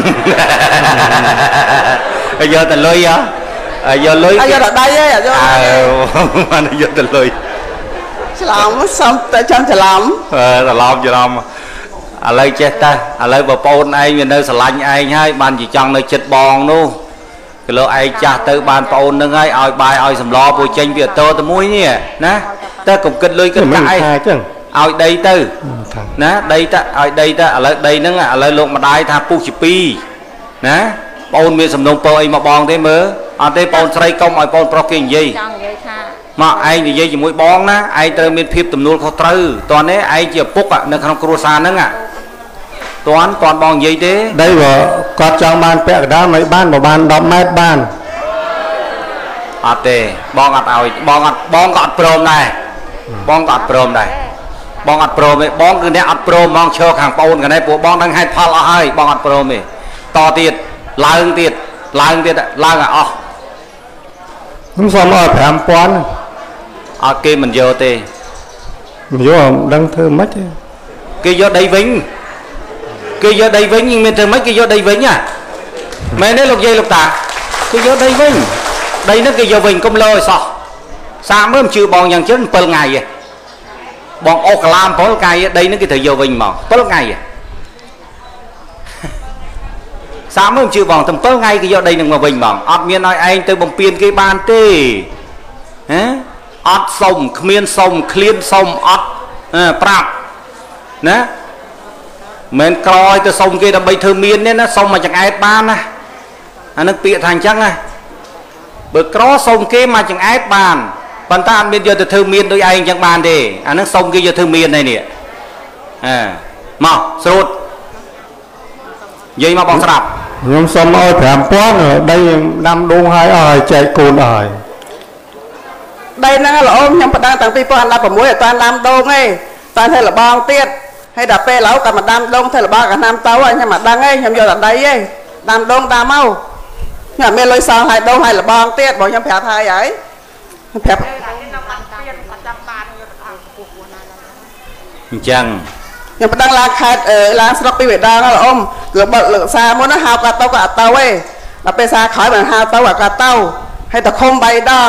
យយកតែលុយហ៎យកលុយយកតែដៃទេអត់យកអើបានយកតែលុយច្រឡំសុំតែចាំច្រឡំអឺច្រឡំច្រឡំឥឡូវចេះតើឥឡូវបងប្អូនឯងវានៅស្រឡាញ់ឯងហើយបានជាចង់នៅចិត្តបងនោះគីឡូឯងចាស់ទៅបានប្អូននឹងហើយឲ្យបាយឲ្យសម្លពួយចេញវាតោទៅមួយនេះណាតែកុំគិតលុយគិតកាក់ឯងឲ្យដីទៅណាដីទៅឲ្យដីទៅឥឡូវដីហ្នឹងឥឡូវលោកម្ដាយថាពុះជាពីរណាបងមានសំណុំពរអីមកបងទេមើលអត់ទេបងស្រីកុំឲ្យបងប្រុសគេនិយាយចង់និយាយថាមកឯងនិយាយជាមួយបងណាឯងត្រូវមានភាពទំនួលខុសត្រូវតោះនេះឯងជាឪពុកនៅក្នុងគ្រួសារហ្នឹងតន់តន់បងនិយាយទេដីបើគាត់ចង់បានពាក់កណ្ដាលមិនបានបើបានដប់ម៉ែត្របានអត់ទេបងអត់ឲ្យបងអត់បងក៏អត់ព្រមដែរបងក៏អត់ព្រមដែរបងអត់ព្រមទេបងគឺអ្នកអត់ព្រមហ្មងឈរខាងប្អូនកណែពួកបងដឹងហេតុផលអស់ហើយបងអត់ព្រមទេតទៀតឡើងទៀតឡើងទៀតឡើងឲ្យអស់ខ្ញុំសុំឲ្យប្រាំពាន់អត់គេមិនយកទេមិនយកមិនដឹងធ្វើម៉េចទេគេយកដីវិញគេយកដីវិញមានធ្វើម៉េចគេយកដីវិញហ៎មែនទេលោកយាយលោកតាគេយកដីវិញដីហ្នឹងគេយកវិញកុំលើឲ្យសោះសាកមើលមិនជឿបងយ៉ាងជិន7ថ្ងៃឯងបងអស់កលាម7ថ្ងៃដីហ្នឹងគេត្រូវយកវិញមក7ថ្ងៃឯងសាកមើលមិនជឿបងតែ7ថ្ងៃគេយកដីហ្នឹងមកវិញមកអត់មានឲ្យឯងទៅបំពេញគេបានទេហ៎អត់សុំគ្មានសុំឃ្លានសុំអត់ប្រាប់ណាមិនក្រោយទៅសុំគេដើម្បីធ្វើមានទេណាសុំមកចង្អែតបានណាអានឹងពាក្យថាអញ្ចឹងណាបើក្រសុំគេមកចង្អែតបានប៉ុន្តែអត់មានយកទៅធ្វើមានដោយឯងអញ្ចឹងបានទេអានឹងសុំគេយកធ្វើមានហើយនេះអើមកស្រួតនិយាយមកបងស្រាប់ខ្ញុំសុំឲ្យប្រាំពាន់ដីដាំដូងហើយអស់ហើយចែកកូនអស់ហើយដីហ្នឹងល្អខ្ញុំបដាំតាំងពី2016អត់តានដាំដូងទេតានធ្វើលបងទៀតហើយដល់ពេលឥឡូវក៏មកដាំដូងធ្វើលបងក៏ណាំទៅខ្ញុំមិនដឹងទេខ្ញុំយកតែដីទេដាំដូងដាំមកខ្ញុំអត់មានលុយសងឲ្យដូងឲ្យលបងទៀតបងខ្ញុំប្រាប់ហើយហើយខ្ញុំប្រាប់អញ្ចឹងខ្ញុំបដិងឡើងខេតឡើងស្រុកពីបេដងលោកអ៊ំគឺបើលើកសារមុនណាហៅគាត់ទៅក៏អត់ទៅទេដល់ពេលសារក្រោយមិនហៅទៅក៏គាត់ទៅហើយតែខុំបីដង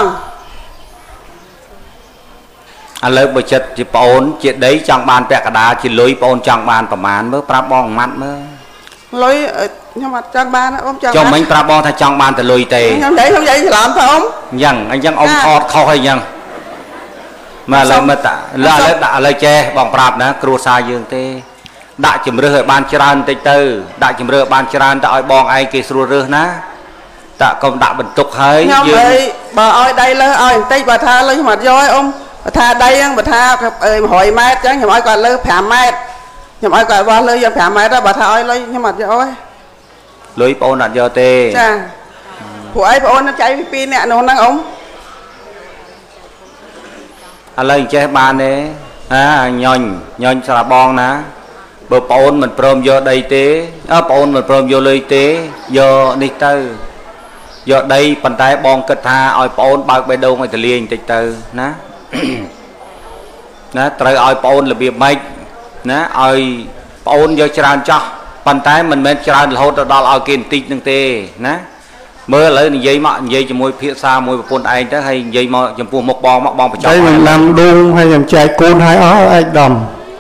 ឥឡូវបើចិត្តជាប្អូនជាដីចង់បានពាក់កណ្ដាលជាលុយប្អូនចង់បានប្រមាណមើលប្រាប់បងម៉ាត់មើលលុយខ្ញុំអត់ចង់បានអ៊ំចង់ចង់មិញប្រាប់បងថាចង់បានតែលុយទេខ្ញុំនិយាយខ្ញុំនិយាយច្រឡំទៅអ៊ំអញ្ចឹងអញ្ចឹងអ៊ំថតខុសហើយអញ្ចឹងមកឥឡូវមើលតាឥឡូវដាក់ឥឡូវចេះបងប្រាប់ណាគ្រួសារយើងទេដាក់ជំរឿសឲ្យបានច្រើនបន្តិចទៅដាក់ជំរឿសបានច្រើនទៅឲ្យបងឯងគេស្រួលរើសណាតាកុំដាក់បន្ទុកហើយយើងខ្ញុំឲ្យបើឲ្យដៃលើសឲ្យបន្តិចបើថាលើខ្ញុំអត់យកឲ្យអ៊ំបើថាដៃហ្នឹងបើថាមួយរយម៉ែត្រអញ្ចឹងខ្ញុំឲ្យគាត់លើ5ម៉ែត្រខ្ញុំឲ្យគាត់វាស់លើយក5ម៉ែត្របើថាឲ្យលុយខ្ញុំអត់យកទេលុយបងអូនអត់យកទេចាពួកឯងបងអូនចៃពីពីរនាក់នោះហ្នឹងអ៊ំឥឡូវចេះបានទេអាញញញញស្រាប់បងណាបើបងអូនមិនព្រមយកដីទេអើបងអូនមិនព្រមយកលុយទេយកនេះទៅយកដីប៉ុន្តែបងគិតថាឲ្យបងអូនបើកបេះដូងឲ្យទលាយបន្តិចទៅណាណាត្រូវឲ្យបងអូនរបៀបម៉េចណាឲ្យបងអូនយកច្រើនចោះប៉ុន្តែមិនមែនច្រើនរហូតដល់ឲ្យគេបន្តិចនឹងទេណាមើលឥឡូវនិយាយមកនិយាយជាមួយភាសាមួយប្រពន្ធឯងទៅហើយនិយាយមកចំពោះមុខបងមកបងបញ្ចប់ហើយខ្ញុំដាំដូងហើយខ្ញុំចែកកូនឲ្យអស់ឯកដំ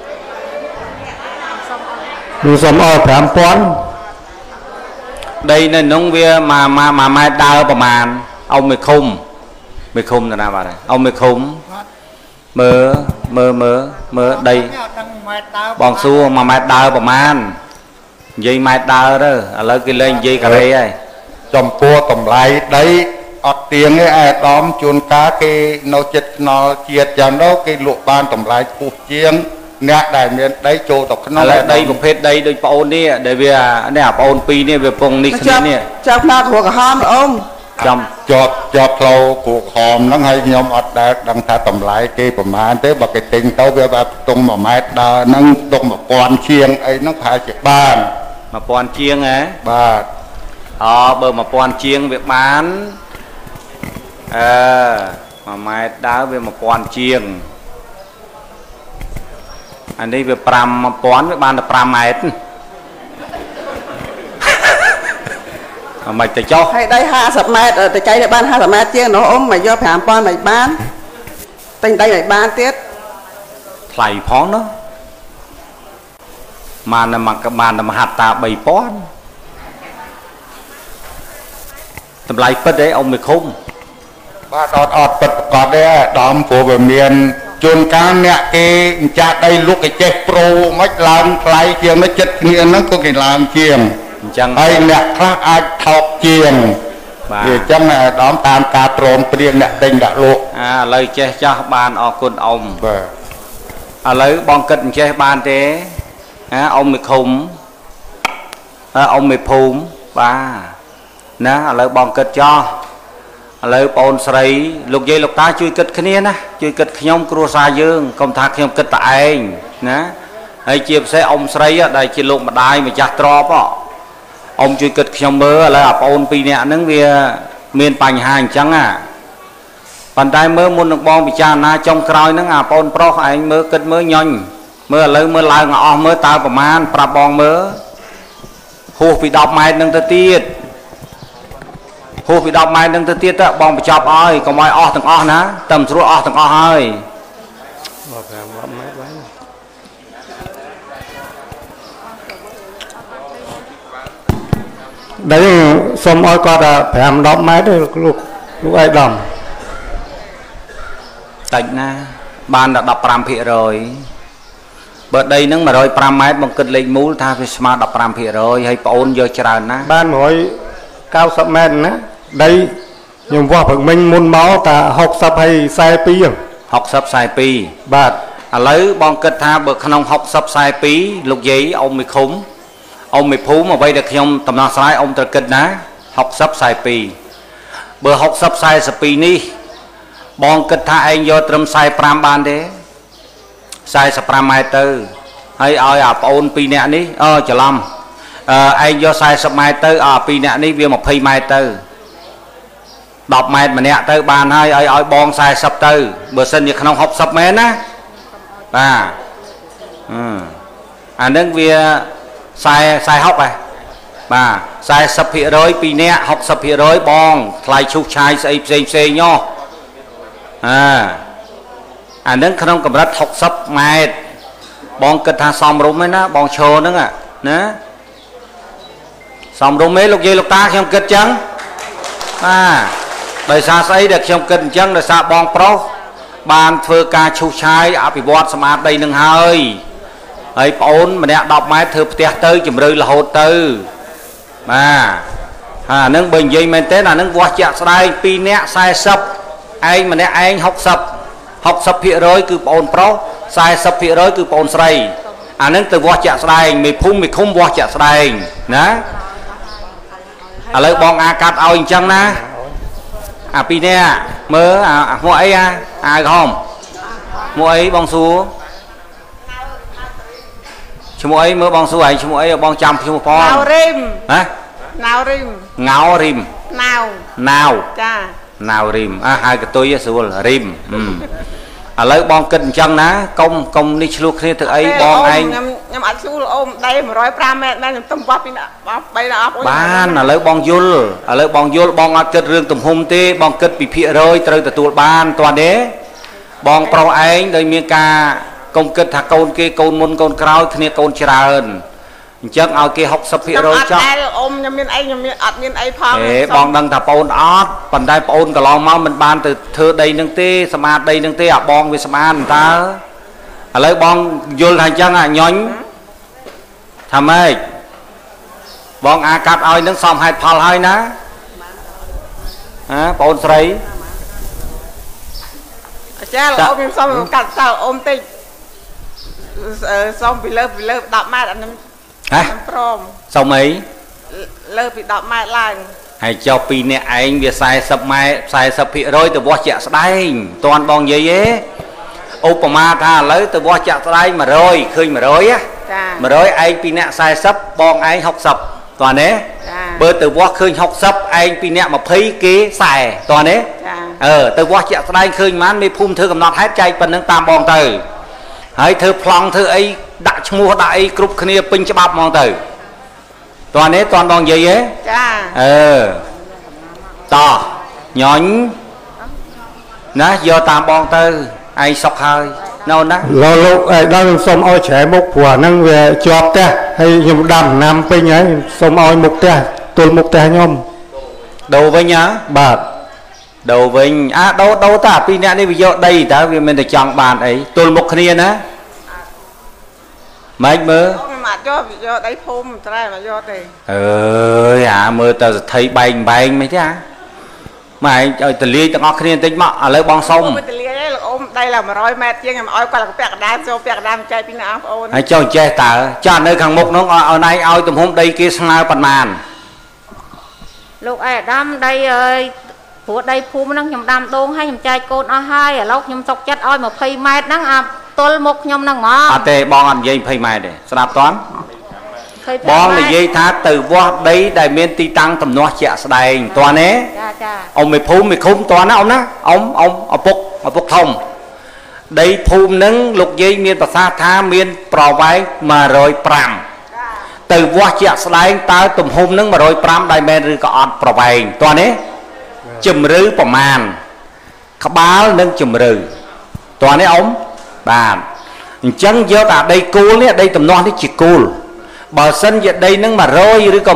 ខ្ញុំសុំអស់ប្រាំពាន់ដីនៅក្នុងវាមួយមួយម៉ែត្រដើរប្រមាណអ៊ំមួយឃុំមួយឃុំទៅណាបាទអ៊ំមួយឃុំមើលមើលមើលមើលដីបងសួរមួយម៉ែត្រដើរប្រមាណនិយាយម៉ែត្រដើរទៅឥឡូវគេលេងនិយាយការ៉េហើយចំពោះតម្លៃដីអត់ទៀងទេអាដាមជួនកាលគេនៅចិត្តខ្នល់ជាតិយ៉ាងនោះគេលក់បានតម្លៃខ្ពស់ជាងអ្នកដែលមានដីចូលទៅក្នុងដីប្រភេទដីដូចប្អូននេះដែលវានេះប្អូនពីរនេះវាពងនេះគ្នានេះចាប់ផ្នែកគ្រូក្រហមអ៊ំចាំជាប់ជាប់ផ្លូវគ្រូក្រហមហ្នឹងហើយខ្ញុំអត់ដែលដឹងថាតម្លៃគេប្រមាណទេបើគេទិញទៅវាបែបទុំមួយម៉ែត្រដើរហ្នឹងទុំmộtពាន់ជាងអីហ្នឹងប្រហែលជាបាន mộtពាន់ជាងហ៎បាទអូបើmộtពាន់ជាងវាបានអឺមួយម៉ែត្រដើរវាmộtពាន់ជាងអានេះវាប្រាំmộtពាន់វាបានតែប្រាំម៉ែត្រមិនទៅចុះហើយដីห้าสิบម៉ែត្រទៅចៃបានห้าสิบម៉ែត្រជាងនោះអ៊ំមកយកប្រាំពាន់មិនបានទិញដីមិនបានទៀតថ្លៃផងនោះបានតែមកបានតែមហត្តាបីពាន់តម្លៃពិតទេអ៊ំមិនឃុំបាទអត់អត់ពិតប្រកបទេដំព្រោះវាមានជួនកាលអ្នកគេចាស់ដីលុកគេចេះប្រូមិនឡើងថ្លៃជាងនេះចិត្តគ្នាហ្នឹងក៏គេឡើងជាងអញ្ចឹងហើយអ្នកខ្លះអាចថោកជាងបាទវាអញ្ចឹងដំតាមការព្រមព្រៀងអ្នកទិញដាក់លក់អាឥឡូវចេះចាស់បានអរគុណអ៊ំបាទឥឡូវបងគិតអញ្ចេះបានទេហ៎អ៊ំមិនឃុំអ៊ំមិនភូមិបាទណាឥឡូវបងគិតចោះឥឡូវបងអូនស្រីលោកយាយលោកតាជួយគិតគ្នាណាជួយគិតខ្ញុំគ្រួសារយើងកុំថាខ្ញុំគិតតែឯងណាហើយជាពិសេសអ៊ំស្រីដែលជាលោកម្ដាយម្ចាស់ទ្រព្យអ៊ំជួយគិតខ្ញុំមើលឥឡូវអាបងអូនពីរនាក់ហ្នឹងវាមានបញ្ហាអញ្ចឹងណាប៉ុន្តែមើលមុននឹងបងពិចារណាចុងក្រោយហ្នឹងអាបងអូនប្រុសឯងមើលគិតមើលញញមើលឥឡូវមើលឡើងអស់មើលតើប្រមាណប្រាប់បងមើលហួសពីដប់ម៉ែត្រហ្នឹងទៅទៀតហួសពីដប់ម៉ែត្រហ្នឹងទៅទៀតទៅបងបញ្ចប់ឲ្យកុំឲ្យអស់ទាំងអស់ណាតែមិនស្រួលអស់ទាំងអស់ហើយប្រាំម៉ែត្របានដីសុំឲ្យគាត់ប្រាំដប់ម៉ែត្រទេលោកលោកឯកឧត្តមតិចណាបានតែដប់ប្រាំភាគរយបើដីហ្នឹងmột trăm lẻ nămម៉ែត្របងគិតលេខមូលថាវាស្មើដប់ប្រាំភាគរយហើយប្អូនយកច្រើនណាបានmột trăm chín mươiម៉ែត្រណាដីខ្ញុំវាស់ព្រឹកមិញមុនមកតា60ហើយ42ហ្នឹង 60 42 បាទឥឡូវបងគិតថាបើក្នុង60 42លោកយាយអ៊ំមិនឃុំអ៊ំមិនភូមិអ្វីដែលខ្ញុំដំណោះស្រាយអ៊ំត្រូវគិតណា60 42បើ60 42នេះបងគិតថាឯងយកត្រឹម45បានទេ45ម៉ែត្រទៅហើយឲ្យអាប្អូនពីរនាក់នេះអឺច្រឡំអឺឯងយក40ម៉ែត្រទៅអាពីរនាក់នេះវា20ម៉ែត្រទៅ10ម៉ែត្រម្នាក់ទៅបានហើយឲ្យឲ្យបង40ទៅបើសិនជាក្នុង60មែនណាបាទអឺអានឹងវា40 40ហុកហ៎បាទ40ភាគរយពីរនាក់60ភាគរយបងថ្លៃឈូសឆាយស្អីផ្សេងផ្សេងញោះអើអានឹងក្នុងកម្រិត60ម៉ែត្របងគិតថាសមរម្យទេណាបងឈរហ្នឹងណាសមរម្យទេលោកយាយលោកតាខ្ញុំគិតចឹងបាទដោយសារស្អីដែលខ្ញុំគិតអញ្ចឹងដោយសារបងប្រុសបានធ្វើការឈូសឆាយអភិវឌ្ឍសមាធិដីនឹងហើយហើយប្អូនម្នាក់10ម៉ែត្រធ្វើផ្ទះទៅជំរឿរហូតទៅបាទអាហ្នឹងបើនិយាយមែនទេអាហ្នឹងវាស់ជាក់ស្ដែងពីរនាក់40ឯងម្នាក់ឯង60 60ភាគរយគឺប្អូនប្រុស40ភាគរយគឺប្អូនស្រីអាហ្នឹងទៅវាស់ជាក់ស្ដែងមេភូមិមេឃុំវាស់ជាក់ស្ដែងណាឥឡូវបងអាកាត់ឲ្យអញ្ចឹងណាអាពីរនាក់មើលអាឈ្មោះអីអាអាក្រហមឈ្មោះអីបងសួរឈ្មោះអីមើលបងសួរឯងឈ្មោះអីបងចាំឈ្មោះផងណៅរីមហ៎ណៅរីមងៅរីមណៅណៅចាណៅរីមអាហៅកតុយស្រួលរីមឥឡូវបងគិតអញ្ចឹងណាកុំកុំនេះឆ្លោះគ្នាទៅអីបងឯងខ្ញុំខ្ញុំអត់ឆ្លោះអូមដីmột trăm lẻ nămម៉ែត្រមែនខ្ញុំទំបាត់ពីណាបីណាអស់បានឥឡូវបងយល់ឥឡូវបងយល់បងអត់គិតរឿងទំហំទេបងគិតពីភាគរយត្រូវទទួលបានតើទេបងប្រុសឯងដោយមានការកុំគិតថាកូនគេកូនមុនកូនក្រោយគ្នាកូនច្រើនអញ្ចឹងឲ្យគេ60ភាគរយចុះអត់អ៊ំខ្ញុំមានអីខ្ញុំមានអត់មានអីផងអេបងដឹងថាប្អូនអត់ប៉ុន្តែប្អូនកន្លងមកមិនបានទៅធ្វើដីនឹងទេសមាធិដីនឹងទេអាបងវាស្មានតើឥឡូវបងយល់ថាអញ្ចឹងអាញញថាម៉េចបងអាកាត់ឲ្យនឹងសមហេតុផលហើយណាហ៎ប្អូនស្រីអាចារ្យអ៊ំខ្ញុំសុំកាត់តើអ៊ំតិចសុំពីលើពីលើ10ម៉ែត្រអាខ្ញុំហ៎ព្រមសុំអីលើពី10ម៉ែត្រឡើងហើយចុះពីអ្នកឯងវា40ម៉ែត្រ40%ទៅវាស់ជាក់ស្ដែងតន់បងនិយាយទេឧបមាថាឥឡូវទៅវាស់ជាក់ស្ដែង100ឃើញ100ណាចា 100ឯងពីអ្នក40បងឯង60តើណាបើទៅវាស់ឃើញ60ឯងពីអ្នក20គេ40តើណាអឺទៅវាស់ជាក់ស្ដែងឃើញប៉ុន្មានមេភូមិធ្វើកំណត់ហេតុចែកប៉ុណ្្នឹងតាមបងទៅហើយធ្វើប្លង់ធ្វើអីដាក់ឈ្មោះដាក់អីគ្រប់គ្នាពេញច្បាប់ហ្មងទៅតើនេះតន់បងនិយាយទេចាអឺតោះញញណាយកតាមបងទៅឯងសុខហើយនៅណាលោកលោកឯដល់ខ្ញុំសុំឲ្យច្រែមុខព្រោះហ្នឹងវាជាប់ផ្ទះហើយខ្ញុំដាំណាំពេញហើយសុំឲ្យមុខផ្ទះទល់មុខផ្ទះខ្ញុំដូរវិញហ៎បាទដូរវិញអាដូរដូរតាពីរអ្នកនេះវាយកដីតើវាមិនតែចង់បានអីទល់មុខគ្នាណាម៉េចមើលខ្ញុំអត់យកយកដីភូមិត្រែមកយកទេអើយអាមើលទៅសទ្ធិបែងបែងមិនទេអាម៉ែឲ្យតលាយទាំងអស់គ្នាបន្តិចមកឥឡូវបងសុំតលាយឯងលោកអ៊ំដីឡើង100ម៉ែត្រជាងខ្ញុំឲ្យគាត់ពាក់កណ្ដាលចូលពាក់កណ្ដាលចែកពីអ្នកបងប្អូនហើយចុះចេះតើចានៅខាងមុខនោះឲ្យណៃឲ្យទំហំដីគេស្មើប៉ុន្មានលោកឯអាដាមដីអើយព្រោះដីភូមិហ្នឹងខ្ញុំដាំដូងហើយខ្ញុំចែកកូនអស់ហើយឥឡូវខ្ញុំសុកចិត្តឲ្យ20ម៉ែត្រហ្នឹងអាទល់មុខខ្ញុំហ្នឹងហ្មងអត់ទេបងអត់និយាយ20ម៉ែត្រទេស្ដាប់តន់បងនិយាយថាទៅវាស់ដីដែលមានទីតាំងទំនាស់ជាក់ស្ដែងតើណាចាចាអ៊ំមេភូមិមេឃុំតើណាអ៊ំណាអ៊ំអ៊ំឪពុកឪពុកធំដីភូមិហ្នឹងលោកយាយមានប្រសាសន៍ថាមានប្រវែង105ទៅវាស់ជាក់ស្ដែងតើទំហំហ្នឹង105ដែរមែនឬក៏អត់ប្រវែងតើណាជំរឿប្រមាណក្បាលនិងជំរឿតើណាអ៊ំបាទអញ្ចឹងយកអាដីគូលនេះដីទំនាស់នេះជាគូលបើសិនជាដីនឹង100ឬក៏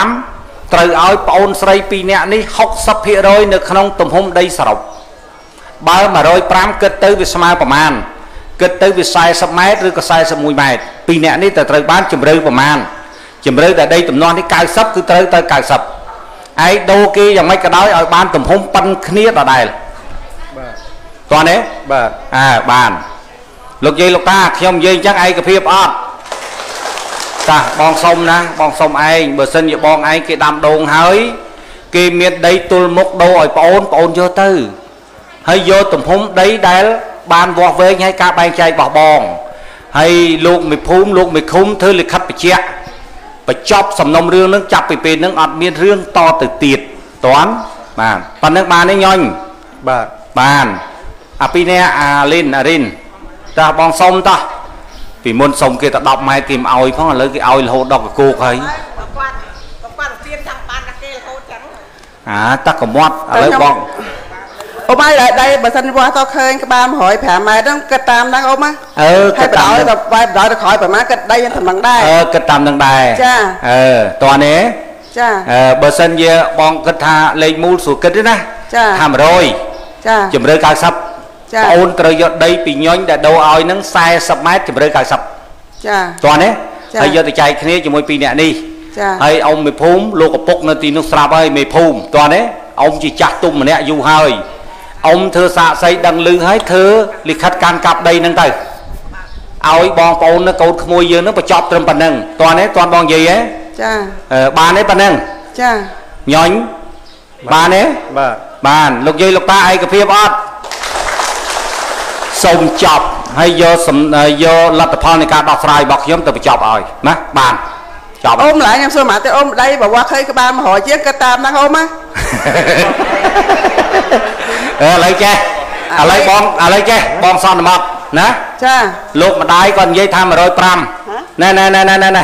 105ត្រូវឲ្យប្អូនស្រីពីរនាក់នេះ60%នៅក្នុងទំហំដីសរុបបើ105គិតទៅវាស្មើប្រមាណគិតទៅវា40ម៉ែត្រឬក៏41ម៉ែត្រពីរនាក់នេះទៅត្រូវបានជំរឿប្រមាណជំរឿតែដីទំនាស់នេះ90គឺត្រូវទៅ90ឯងដូរគេយ៉ាងម៉េចក៏ដោយឲ្យបានទំហំប៉ុនគ្នាដដែលបាទតោះនេះបាទអើបានលោកយាយលោកតាខ្ញុំនិយាយអញ្ចឹងឯកភាពអត់តាបងសុំណាបងសុំឯងបើសិនជាបងឯងគេដាំដូងហើយគេមានដីទល់មុខដូរឲ្យប្អូនប្អូនយកទៅហើយយកទំហំដីដែលបានវាស់វែងឲ្យការបែងចែករបស់បងហើយលោកមេភូមិលោកមេឃុំធ្វើលិខិតបញ្ជាក់បញ្ចប់សំណុំរឿងនឹងចាប់ពីពេលហ្នឹងអត់មានរឿងតទៅទៀតតន់បាទប៉ុណ្្នឹងបានទេញញបាទបានអាពីនេះអាលីនអារិនតាបងសុំតោះពីមុនសុំគេតែ10ម៉ែត្រគេមិនឲ្យផងឥឡូវគេឲ្យរហូតដល់កគោកហើយគាត់គាត់ទៀនចង់បានតែគេរហូតចឹងអាតាកមាត់ឥឡូវបងអូម៉ៃដៃបើសិនវាស់តឃើញក្បាល105ម៉ែត្រហ្នឹងគិតតាមហ្នឹងអូម៉ាអឺគិតតាមទៅបែបដល់ទៅក្រោយប្រហែលគិតដីហ្នឹងហ្នឹងដែរអឺគិតតាមហ្នឹងដែរចាអឺតើនេះចាអឺបើសិនជាបងគិតថាលេខមូលស្រួលគិតទេណាចាថា100 ចាជំរឿ90បងអូនត្រូវយកដីពីញញដែលដូរឲ្យនឹង40ម៉ែត្រជំរឿ90 ចាតើនេះហើយយកទៅចែកគ្នាជាមួយពីរអ្នកនេះចាហើយអ៊ំមេភូមិលោកឪពុកនៅទីនោះស្រាប់ហើយមេភូមិតើនេះអ៊ំជាចាស់ទុំម្នាក់យូរហើយអ៊ំធ្វើសាកសីដឹងលឺហើយធ្វើលិខិតកាន់កាប់ដីហ្នឹងទៅឲ្យបងប្អូននៅកូនក្មួយយើងហ្នឹងបញ្ចប់ត្រឹមប៉ុណ្្នឹងតើនេះតើបងនិយាយហ៎ចាបានទេប៉ុណ្្នឹងចាញញបានទេបាទបានលោកយាយលោកតាឯកភាពអត់សូមចប់ហើយយកយកលទ្ធផលនៃការដោះស្រាយរបស់ខ្ញុំទៅបញ្ចប់ឲ្យណាបានចប់អូមឡើយខ្ញុំសួរមកទៅអូមដៃបើវាស់ឃើញក្បាល100ជាងគិតតាមហ្នឹងអូមណាអឺឥឡូវចេះឥឡូវបងឥឡូវចេះបងសន្មត់ណាចាលោកម្ដាយគាត់និយាយថា105ណែណែណែណែណែ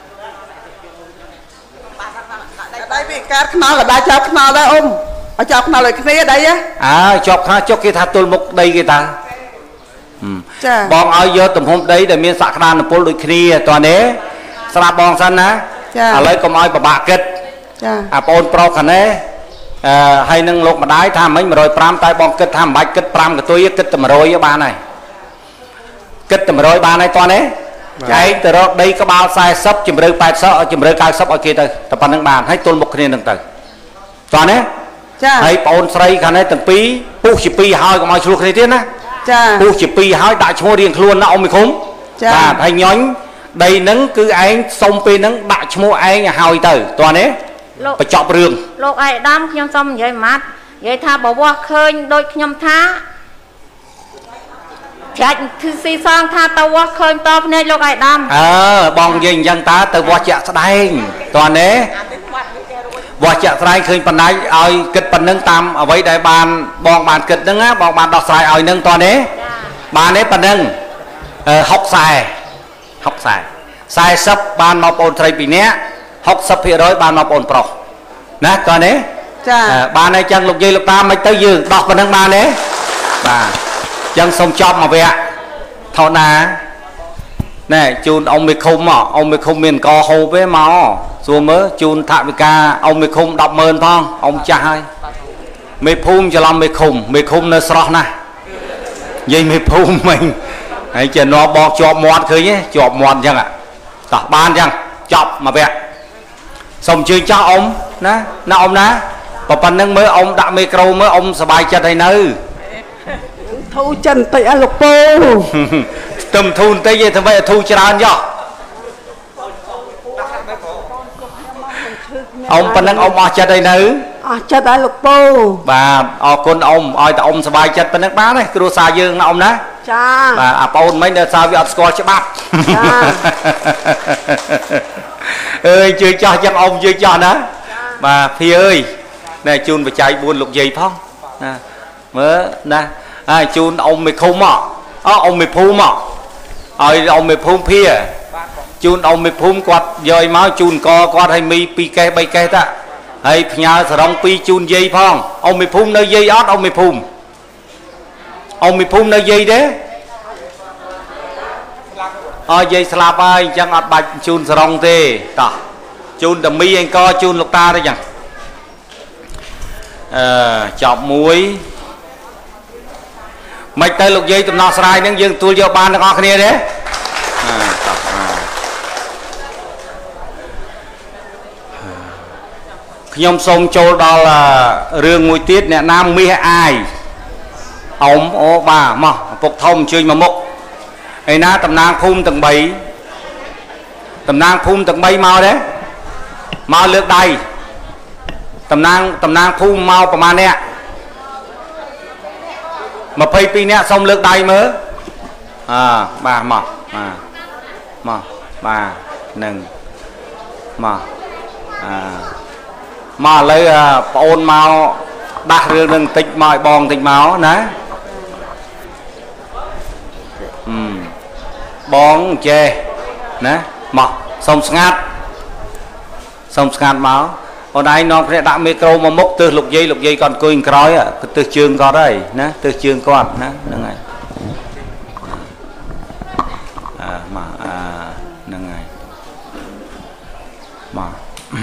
ដៃពីកាត់ខ្នល់ក៏ដៃចោលខ្នល់ដែរអូមឲ្យចោលខ្នល់ឲ្យគ្នាដៃអើចប់ខ្នល់ចុះគេថាទល់មុខដីគេតាបងឲ្យយកទំហំដីដែលមានសក្តានុពលដូចគ្នាតើនេះស្រាប់បងសិនណាឥឡូវកុំឲ្យពិបាកគិតចាអាបងប្រុសខាងនេះអឺហើយនឹងលោកម្ដាយថាមិញ105តែបងគិតថាមិនបាច់គិត5កតុយគិតតែ100បានហើយគិតតែ100បានហើយតើនេះឯងទៅរកដីក្បាល40ជំរឿ80ជំរឿ90ឲ្យគេទៅតែប៉ុណ្្នឹងបានហើយទល់មុខគ្នានឹងទៅតើនេះចាហើយបងស្រីខាងនេះទាំងពីរពុះជាពីរហើយកុំឲ្យឆ្លោះគ្នាទៀតណាចាពុះជាពីរហើយដាក់ឈ្មោះរៀងខ្លួនណាអ៊ំមីឃុំបាទហើយញ៉ុញដីហ្នឹងគឺឯងសុំពេលហ្នឹងដាក់ឈ្មោះឯងឲ្យហើយទៅតោះនេះបញ្ចប់រឿងលោកឯកឧត្តមខ្ញុំសូមនិយាយម៉ាត់និយាយថាបើវាស់ឃើញដូចខ្ញុំថាចាច់គឺស៊ីសងថាទៅវាស់ឃើញតភ្នែកលោកឯកឧត្តមអើបងនិយាយអញ្ចឹងតើទៅវាស់ជាក់ស្ដែងតោះនេះវាស់ជាក់ស្ដែងឃើញបណ្ដាយឲ្យគិតប៉ុណ្្នឹងតាមអ្វីដែលបានបងបានគិតហ្នឹងណាបងបានដោះស្រាយឲ្យហ្នឹងតោះនេះបានទេប៉ុណ្្នឹងហុកខ្សែហុកខ្សែខ្សែសិបបានមកបងត្រីពីរនាក់ហុកសិបភាគរយបានមកបងប្រុសណាតោះនេះចាបានអញ្ចឹងលោកយាយលោកតាមិនទៅយើងដោះប៉ុណ្្នឹងបានទេបាទចឹងសូមចប់មកវគ្គថោណាណែជូនអ៊ំមេឃុំអ៊ំមេឃុំមានកហូបទេមកសួរមើលជូនថវិកាអ៊ំមេឃុំដប់ម៉ឺនផងអ៊ំចាស់ហើយមេភូមិច្រឡំមេឃុំមេឃុំនៅស្រស់ណាស់និយាយមេភូមិមិញហើយចេះនាំបោកជាប់មាត់ឃើញទេជាប់មាត់អញ្ចឹងតោះបានអញ្ចឹងចប់មកវគ្គសូមអញ្ជើញចាស់អ៊ំណាណាអ៊ំណាប៉ុណ្្នឹងមើលអ៊ំដាក់មីក្រូមើលអ៊ំសប្បាយចិត្តហើយនៅធូរចិនតិចអើលោកពូស្ទឹមធូរបន្តិចទេធ្វើឲ្យធូរច្រើនចុះអ៊ំប៉ុណ្្នឹងអ៊ំអស់ចិត្តហើយនៅអស់ចិត្តហើយលោកពូបាទអរគុណអ៊ំឲ្យតែអ៊ំសប្បាយចិត្តប៉ុណ្្នឹងបានទេគ្រួសារយើងណាអ៊ំណាចាបាទអាបងមិញដល់សារវាអត់ស្គាល់ច្បាប់ចាអើយជឿចាស់ចឹងអ៊ំជឿចាស់ណាបាទភីអើយណែជូនបច្ច័យបួនលោកយាយផងណាមើលណាហើយជូនអ៊ំមេឃុំមកអអ៊ំមេភូមិមកឲ្យអ៊ំមេភូមិភីជូនអ៊ំមេភូមិគាត់យកមកជូនកគាត់ឲ្យមីពីរកេសបីកេសតាហើយផ្ញើសរងពីរជូនយាយផងអ៊ំមេភូមិនៅយាយអត់អ៊ំមេភូមិអ៊ំមេភូមិនៅយាយទេអើយាយស្លាប់ហើយអញ្ចឹងអត់បាច់ជូនសរងទេតោះជូនតែមីឯងក៏ជូនលោកតាទេចឹងអឺចប់មួយមិនទៅលោកយាយដំណោះស្រាយហ្នឹងយើងទួលយកបានទាំងអស់គ្នាទេខ្ញុំសូមចូលដល់រឿងមួយទៀតអ្នកណាមាសអាយអ៊ំអូបាទមកពុកធំអញ្ជើញមកមុខឯណាតំណាងភូមិទាំងបីតំណាងភូមិទាំងបីមកទេមកលើកដៃតំណាងតំណាងភូមិមកប្រហែលអ្នកម្ភៃពីរនាក់សូមលើកដៃមើលអើបាទមកបាទមកបាទនឹងមកអើមកឥឡូវប្អូនមកដាស់រឿងនឹងបន្តិចមកឲ្យបងបន្តិចមកណាអឺបងចេះណាមកសុំស្ងាត់សុំស្ងាត់មកអូនឯងនាំគ្នាដាក់មីក្រូមកមុខទើសលោកយាយលោកយាយគាត់អង្គុយក្រោយទើសជើងគាត់ហើយណាទើសជើងគាត់ណាហ្នឹងហើយអើមកអើហ្នឹងហើយមក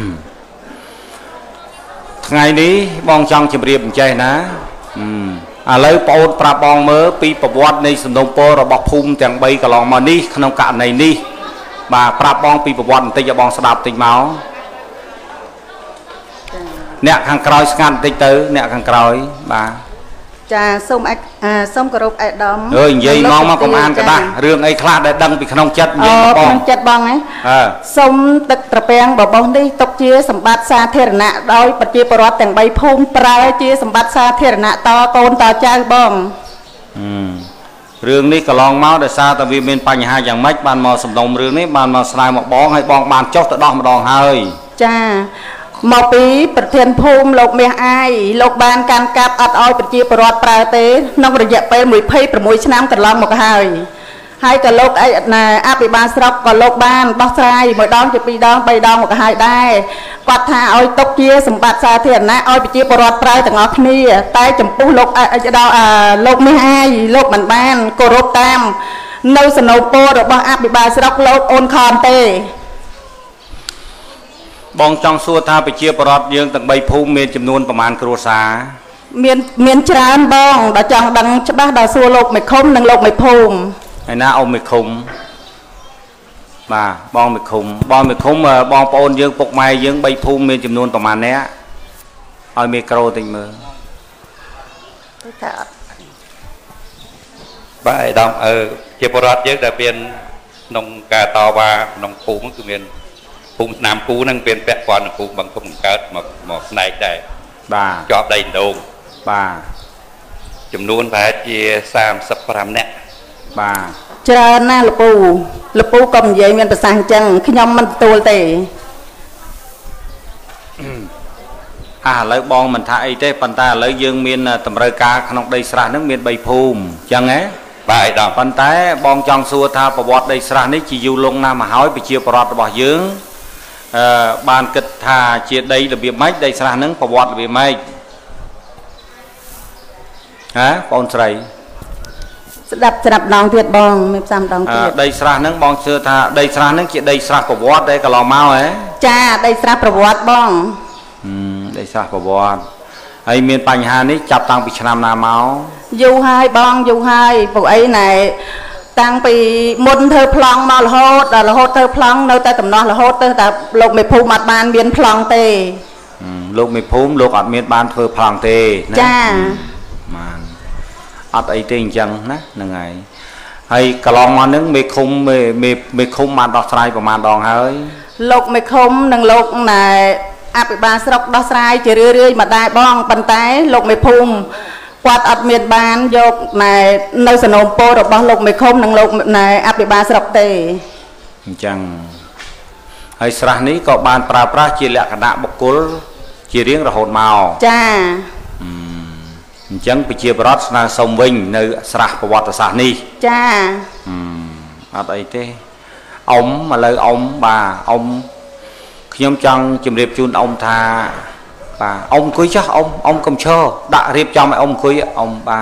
ថ្ងៃនេះបងចង់ជម្រាបអញ្ចេះណាឥឡូវបងអូនប្រាប់បងមើលពីប្រវត្តិនៃសំណុំពររបស់ភូមិទាំងបីកន្លងមកនេះក្នុងករណីនេះបាទប្រាប់បងពីប្រវត្តិបន្តិចឲ្យបងស្ដាប់បន្តិចមកអ្នកខាងក្រោយស្ងាត់បន្តិចទៅអ្នកខាងក្រោយបាទចាសូមសូមគោរពអាយដាមអើយនិយាយមកមកប្រហែលកដាស់រឿងអីខ្លះដែលដឹងពីក្នុងចិត្តនិយាយមកបងក្នុងចិត្តបងហ៎សូមទឹកត្រពាំងបបោះនេះទុកជាសម្បត្តិសាធារណៈដោយប្រជាពលរដ្ឋទាំងបីភូមិប្រើជាសម្បត្តិសាធារណៈតកូនតចៅបងរឿងនេះកន្លងមកដោយសារតែវាមានបញ្ហាយ៉ាងម៉េចបានមកសំណុំរឿងនេះបានមកស្នើមកបងឲ្យបងបានចុះទៅដោះម្ដងហើយចាមកពីប្រធានភូមិលោកមាសអាយលោកបានកាន់កាប់អត់ឲ្យប្រជាពលរដ្ឋប្រើទេក្នុងរយៈពេលยี่สิบหกឆ្នាំកន្លងមកហើយហើយក៏លោកអីណាអភិបាលស្រុកក៏លោកបានដោះស្រាយមួយដងជាពីរដងបីដងមកហើយដែរគាត់ថាឲ្យទុកជាសម្បត្តិសាធារណៈឲ្យប្រជាពលរដ្ឋប្រើទាំងអស់គ្នាតែចំពោះលោកអីដល់លោកមាសអាយលោកមិនបានគោរពតាមនៅសណូពររបស់អភិបាលស្រុកលោកអូនខនទេបងចង់សួរថាប្រជាពលរដ្ឋយើងទាំងបីភូមិមានចំនួនប្រមាណគ្រួសារមានមានច្រើនបងដល់ចង់ដឹងច្បាស់ដល់សួរលោកមេឃុំនិងលោកមេភូមិហើយណាអ៊ំមេឃុំបាទបងមេឃុំបងមេឃុំបងប្អូនយើងពុកម៉ែយើងបីភូមិមានចំនួនប្រមាណអ្នកឲ្យមីក្រូតិចមើលបាទឯកឧត្តមអឺជាពលរដ្ឋយើងដែលមានนงกาตอว่านงปูมันคือเมียนปูนามปูนั่งเป็นแปะก่อนปูบางทุ่มเกิดหมอกหมอกในได้บ่าจอบได้โดงบ่าจำนวนแผลเจียสามสัปดาห์เนี่ยบ่าเจริญหน้าลูกปูลูกปูก็มีเยี่ยมเป็นภาษาจังขยมมันตัวเตะอ่าเลยบองมันท่าไอ้เต้ปันตาเลยยังมีนตำรากาขนมได้สระนึกมีนใบภูมิจังไงใบดอกปันตาบองจองสัวท่าประวัติได้สระนี้จีอยู่ลงน้ำมาหอยไปเชียร์ประวัติบ่อยยืงบานกิดท่าเชียร์ได้ระเบียบไม้ได้สระนึงประวัติระเบียบไม้ฮะปอนใส่สดับสดับดองเทียดบองไม่ซ้ำดองเทียดได้สระนึงบองเชื่อท่าได้สระนึงเชียร์ได้สระประวัติได้กะลอเมาเหรอจ้าได้สระประวัติบองอืมได้สระประวัติไอ้เมียนปัญหานี้จับตังปิชนามนาเมาอยู่ให้บองอยู่ให้พวกไอ้ไหนตังปีมุนเธอพลองมาละโหดละโหดเธอพลองเนแต่ตำนองละโหดเธอแต่โลกไม่พูมัดบานเบียนพลองเตโลกไม่พูมโลกอัดเมียนบานเธอพลองเตจ้ามันอัดไอ้เต็งจังนะนั่งไงให้กระลองมานึงไม่คุ้มไม่ไม่ไม่คุ้มมาดอกไตรประมาณดองเฮ้ยโลกไม่คุ้มนั่งโลกไหนอาปิบาสรกดอกไตรจะเรื่อยๆมาได้บ้องปันไตโลกไม่พูมกวาดอัดเมียนบานยกในในสนมโปรบโลกไม่คุ้มนั่งโลกในอาปิบาสรกเตจังให้สระนี้ก็บานปราปราจีเละขณะบุกกุลจีเรียงระหดเมาจ้าจังไปเชียบรถนาสมวิงในสระประวัติศาสตร์นี้จ้าอืมอะไรเต้อมมาเลยอมบ่าอมขยมจังจิมเรียบจูนอมทาบ่าอมคุยจ้ะอมอมกำเชอด่าเรียบจำไอ้อมคุยอมบ่า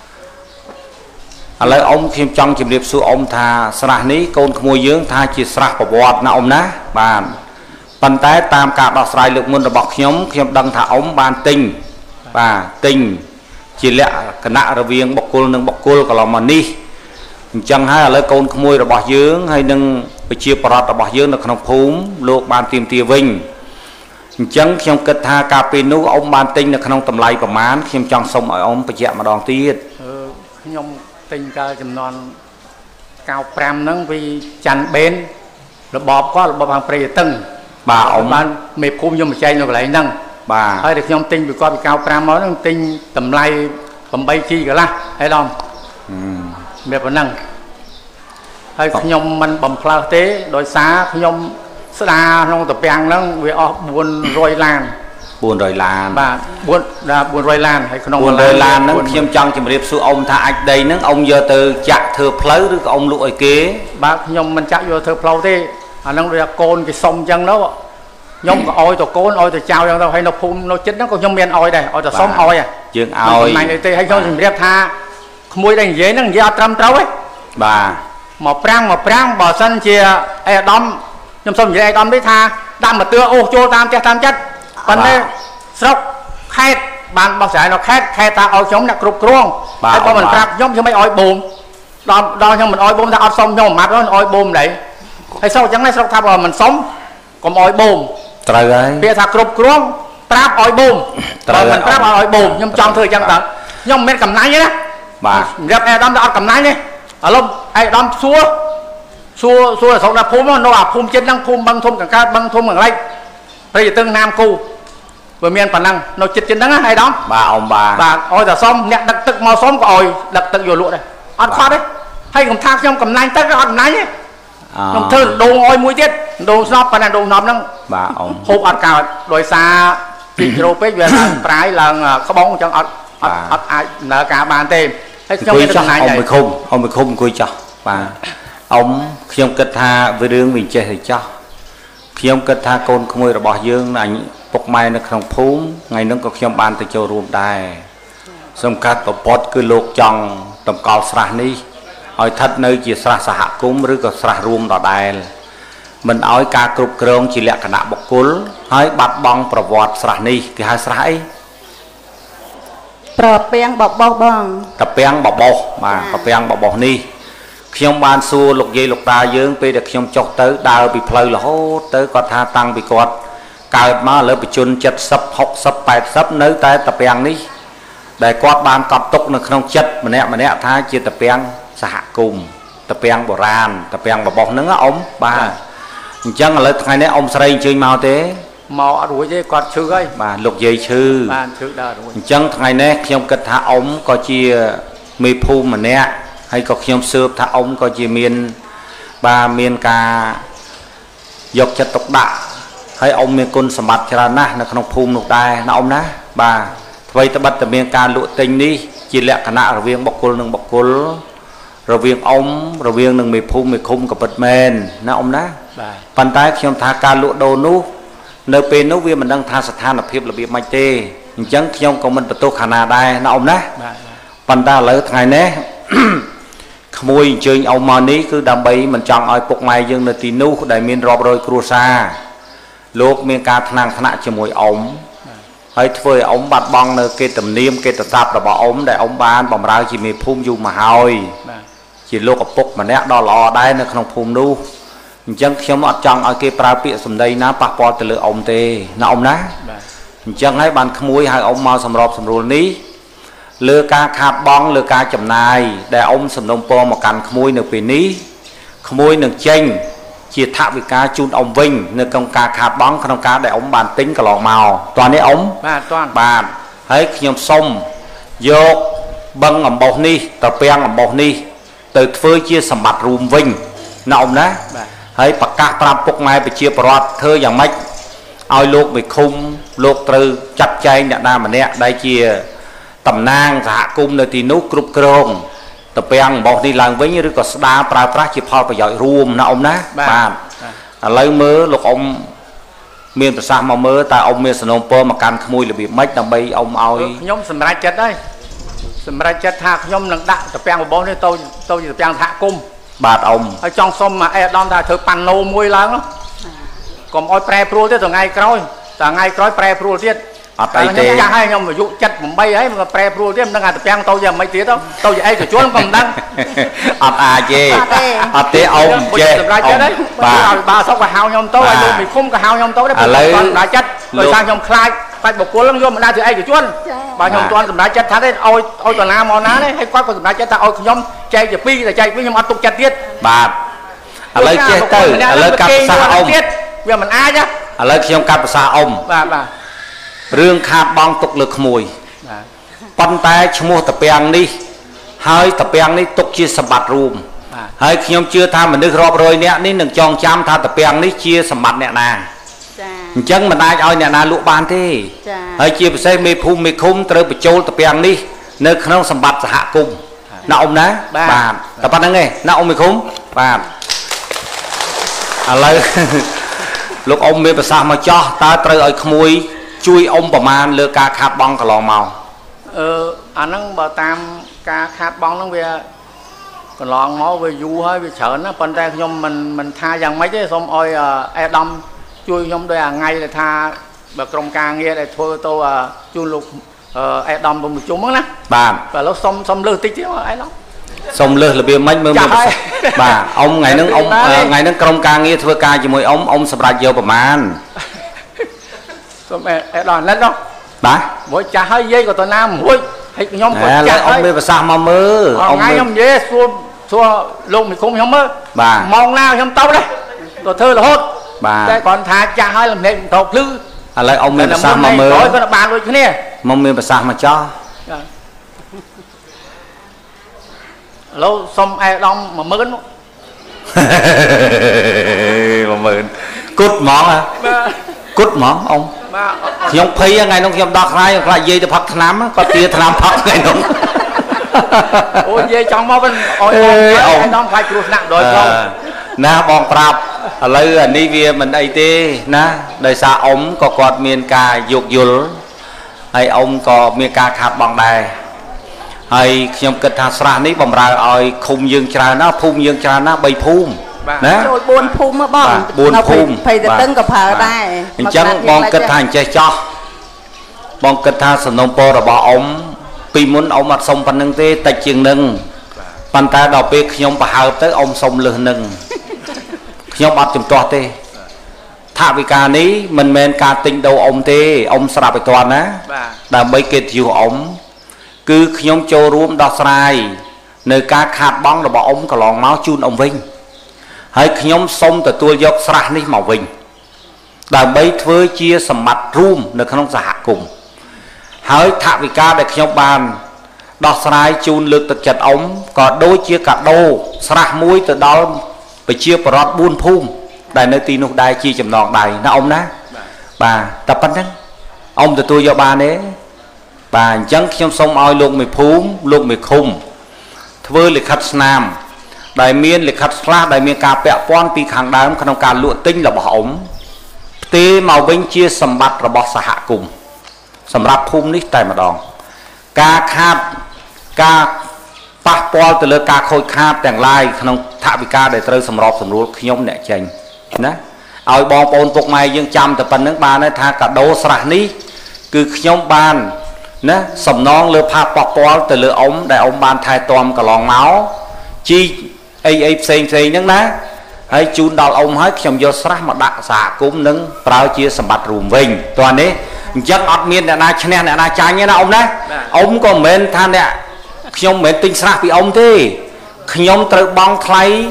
อะไรอมขยมจังจิมเรียบสู้อมทาสระนี้โกนขโมยเยื้องทาจีสระประวัตินะอมนะบ้านปันแต่ตามการดอกสายเลือกมุนระบอกขยมขยมดังถาอมบานติงบ่าติงจีเละคณะระเวียงบกกุลหนึ่งบกกุลก็เรามานี่จังให้อะไรโกนขโมยระบอบยืงให้หนึ่งไปเชียร์ปลอดระบอบยืงในขนมภูมิโลกบานตีมตีวิงจังเขียงกระทากาเปนูอมบานติงในขนมตำไลประมาณเขียงจังสมอมไปเจาะมาดองตีดยมติงการจำนวนเก้าแปมนั่งวิจันเบนระบอบก็ระบอบทางเปรย์ตึงบ่าอมบานเมภูมิยมใจในไหลนั่งบ่าให้เด็กยมติงไปก็ไปเก้าแปมมานั่งติงตำไลผมใบชีกันละให้ลองแบบนั่งให้ขยมมันบ่มพลาเต้โดยสาขยมสลาลงตะเปียงนั่งเวอบุญรอยลานบุญรอยลานบ่าบุญบุญรอยลานให้ขนมบุญรอยลานนั่งขยมจังจิมเรียบสู้อมท่าอัดใดนั่งอมเยอะเตอจะเธอเพลหรืออมลูกไอ้เก๋บ่าขยมมันจะเยอะเธอเพลเต้อันนั้นเรียกโกนกิสมจังแล้วยมก็อ้อยตัวโกนอ้อยตัวเจ้าอย่างเราให้เราภูมิเราจิตนั่นก็ยมเมียนอ้อยได้อ้อยตัวส้มอ้อยอ่ะยืงอ้อยในในเตให้เขาจิมเรียบท่าขโมยได้เยอะนั่งเยอะตรำเต้าไว้บ่าหมอปรางหมอปรางบ่อสันเชียไอ้ดอมยมส้มอยู่ไอ้ดอมได้ทาดำมาเตือโอ้โจตามเจ้าตามจัดปันนี้สกแค่บานบ่อสายเราแค่แค่ตาเอาชมนักกรุบกรวงไอ้พอมันปรางยมยังไม่อ้อยบูมดอมดอมยังมันอ้อยบูมถ้าเอาส้มยมมาแล้วอ้อยบูมไหนไอ้สกจังไงสกทำว่ามันส้มก็อ้อยบูมตรายเลยเพียถ้ากรุบกรวงปราบอ้อยบูมตอนมันปราบอ้อยบูมยมจองเธอจังต่างยมเม็ดกำไนเนี่ยนะเรียบไอ้ดอมจะเอากำไนเนี่ยอารมณ์ไอ้ดอมซัวซัวซัวสองดาภูมิโนอาภูมิเจ็ดนั่งภูมิบางทุ่มกับการบางทุ่มอย่างไรไปตึงน้ำกูเบอร์เมียนปนังโนจิตจิตนั่งไอ้ดอมบ่าอมบ่าบ่าอ้อยแต่ซ้อมเนี่ยดักตึกมอซ้อมก็อ้อยดักตึกอยู่ลุ่เลยอัดคอได้ให้ผมทากย่อมกำไนตึกก็อัดไนเนี่ยย่อมเธอโดนอ้อยมวยเจ็ดโดนซ้อมปนังโดนน้ำนั่งบ่าอมโคบอัดกาวโดยซาจิโรเปย์เวลาปลายหลังเขาบ้องจังอัดอัดอัดอัดเนื้อกาบานเต็มให้ย่อมเป็นทนายใหญ่เอาไปคุมเอาไปคุมคุยจ้ะบ่าอมขยมกระทาวิเรื่องวิจัยให้จ้ะขยมกระทาโกนขโมยระบอบยืงอันปกไม้ในขนมภูมิไงนึกก็ขยมบานตะโจรวมได้สำคัญตัวปอดคือโลกจังตำกอลสระนี้เอาทัดเนื้อจีสระสหคุ้มหรือก็สระรวมต่อได้มันเอาการกรุบกรองจีเละขณะบกกุลให้บัดบองประวัติสระนี้คือให้สระไอ้ปลาเปียงบอกบอกบ้างตะเปียงบอกบอกมาตะเปียงบอกบอกนี่ขยมบานซูลูกยีลูกตาเยื้องไปเด็กขยมจกเต๋อดาวไปเพลย์ละโหเต๋อก็ท่าตังไปกอดกายมาเลยไปจุนจัดซับหกซับแปดซับเนื้อแต่ตะเปียงนี้ได้กอดบานกอดตกในขนมจัดมันเนี้ยมันเนี้ยท่าจีตะเปียงสหกุม tập bèn bồ ran tập bèn bò bọc nứng á ông bà chẳng là ngày nay ông sợi chơi màu thế màu đuổi chứ còn chữ ấy bà lục dây chữ chẳng ngày nay khi ông kết thả ông có chia mì phu mà nè hay có khi ông sớp thả ông có chia miền bà miền ca dọc chất tộc đạ hay ông miền côn sầm bát ra na nó không phum nục đai nó ông ná bà vậy ta bắt tập miền ca lụa tinh đi chỉ lẹ khả năng rồi viên bọc côn nương bọc côn rồi viên ông rồi viên nương mì phum mì khumกับbật mền nó ông ná bàn tay khi ông thả ca lụa đồ nú nơi bên nú viên mình đang thả sát than là phiệp là bị mạch tê chẳng khi ông có mình bật tô khả năng đai nó ông ná bàn tay lấy ngày nè mùi chơi ông mà ní cứ đam bấy mình chọn ai phục mai dương là tí nu đại miền rọp rồi cua sa lúc miền ca thang thang cho mùi ống hay thôi ống bạt băng nơi cái tầm niêm cái tập tập là bỏ ống để ống ban bằng ra chỉ miền phun dù mà hỏi chỉ lúc ở phục mà nét đo lò đây nó không phun nu chẳng khi mà chọn ai cái pra bịa sầm đây ná bạc bò từ lửa ống tê nó ống ná chẳng hay bàn mùi hai ống mau sầm rọp sầm rùa ní lừa ca khát bong lừa ca chầm này để ông sầm đông po một cành khmui nửa pì ní khmui nửa chênh chia thạ với ca chun ông vinh nửa công ca khát bong không ca để ông bàn tính cả lọ màu toàn đấy ông bàn thấy nhom sông vô băng ẩm bọc ni tập beng ẩm bọc ni từ phơi chia sầm mặt rùm vinh nọ ông đó thấy bạc ca pram bốc mai bị chia bọt thơ dạng mách ao luộc bị khung luộc từ chặt chay nhận ra mà nè đây chia tầm nang hạ cung nơi thì nút cướp krong tập bèn bọc đi làm với như có đa pra pra chỉ phò phải giỏi ruộng nó ông ná bà lấy mơ lục ông miền sa mà mơ ta ông miền sông pơ mà can mùi là bị mất đầm bay ông ơi nhóm sầm ra chết đấy sầm ra chết thạc nhóm nặng đạn tập bèn của bố nên tôi tôi tập bèn hạ cung bạt ông ở trong sông mà e đom thà thử pan nô môi lắm đó còn oi pre pro thế từ ngày cõi từ ngày cõi pre pro tiết ở đây thì hai nhóm mà dụ chặt một bay ấy mà pre pro tiếp đang ngày tập bèn tôi giờ mấy tiếng đó tôi giờ ai của chuông còn đang ở à chê ở té ông chê bà bà sáu cái hao nhóm tôi ai bị không cái hao nhóm tôi đấy còn đã chết rồi sang nhóm khai phải bọc cuốn lắm vô mà ra thì ai của chuông bà nhóm toàn tầm đã chết thà đấy ôi ôi toàn nam mò ná đấy hay quá còn tầm đã chết ta ôi nhóm chạy giờ pi là chạy với nhóm ăn tục chặt tiết bà ở lấy chê từ ở lấy cặp xa ông giờ mình ai nhá ở lấy khi ông cặp xa ông bà bà rương khát bong tục lực mùi pan tay mua tập bèn đi hơi tập bèn đi tục chia sập bát rùm hơi khi ông chưa tham mình được rọp rồi nè ní đừng chọn chăm tha tập bèn đi chia sập bát nè nè chẳng mình ai ao nè nè lụa ban thế hơi chia phải xem mê phum mê khum tới bị trôi tập bèn đi nơi không sập bát hạ cung nọ ông ná bà tập ban nghe nọ ông mê khum bà à lấy lúc ông mê bà sa mà cho ta tới ở mùi chui ông bà man lừa ca khát bong cả lò màu ờ anh nâng bà tam ca khát bong nó về còn lò máu về du hơi về sợ nó bên đây nhom mình mình tha dần mấy cái xong ôi e đâm chui nhom đây à ngay là tha bà trong ca nghe này thôi tôi à chui lục e đâm một chút mất nè bà và lúc xong xong lừa tích chứ ấy lắm xong lừa là bị mấy mươi bà ông ngày nâng ông ngày nâng trong ca nghe thôi ca chỉ mỗi ông ông sập ra vô bà man mẹ đòn lên đó bà mỗi cha hơi dây của tôi nam mỗi hay nhóm của cha ông bây giờ sao mà mơ ông ngay nhóm dê xua xua luôn mình không nhóm mơ bà mong nào nhóm tao đấy rồi thơ là hốt bà đây còn thà cha hơi làm nên thọc lư à lấy ông bây giờ sao mà mơ rồi có là bà rồi thế này mong bây giờ sao mà cho lâu xong ai đông mà mớn mà mớn cút món à cút món ông nhóm phi ngày nông nhóm đọc này là dây từ phật nam có tia nam phật ngày nông ôi dây trong máu bên ôi ông đông phải chuột nặng rồi không na bong prap lấy anh đi về mình đây tê na đời xa ông có quạt miền ca dục dul hay ông có miền ca khát bằng đài hay nhóm kịch hạt sra ní bầm ra ơi khung dương trà nó phun dương trà nó bay phun nè buôn phun mà bom buôn phun phải được tưng gặp phở đây chẳng bong kịch hành chơi cho bong kịch hạt sân đông po là bỏ ông pi muốn ông mặt sông pan nâng tê tay chiêng nâng pan ta đào pe nhóm bà hào tới ông sông lừa nâng nhóm bắt chùm toa tê thà vì ca ní mình men ca tinh đâu ông tê ông sra bị toàn á đàm bấy kịch nhiều ông cứ nhóm châu rùm đo sai nơi ca khát bóng là bỏ ông cả lòng máu chun ông Vinh hay nhóm sông từ tôi dọc sạch ní màu Vinh đã bấy thưa chia sầm mặt rùm nơi không giả cùng hỡi thạ vì ca để nhóm bàn đọc sài chun lực từ chặt ống có đôi chia cả đô sạch mũi từ đó bị chia bọt buôn phum đại nơi tin nục đại chi chầm nọ đại nó ông ná bà tập bắn đấy ông từ tôi do bà đấy bà chẳng trong sông oi luôn mày phúng luôn mày khung thưa lịch khách nam đại miên lịch khách ra đại miên cà bẹ pon pi hàng đám không cả lụa tinh là bỏ ống tê màu bên chia sầm bát là bỏ hạ cùng sầm rạp phum nít tại mà đòn ca khát ca pa pol từ lơ ca khôi khát đèn lai không thạ bị ca để tới sầm rọp sầm rúa khi nhông nè chành nè ao bong bồn phục mày dương chăm từ phần nước ba này tha cả đô sạch ní cứ nhông ban nè sầm non lơ pa pa pol từ lơ ống để ông ban thay toam cả lon máu chi ai ai xây xây nhẫn ná hay chun đào ông hết trong do sạch mà đặt xả cũng nâng bao chia sầm bát rùm vinh toàn đấy chắc ọt miên để na chén để na trái như nào ông đấy ông có mến than nè nhông mến tinh sạch vì ông thế nhông từ bong thay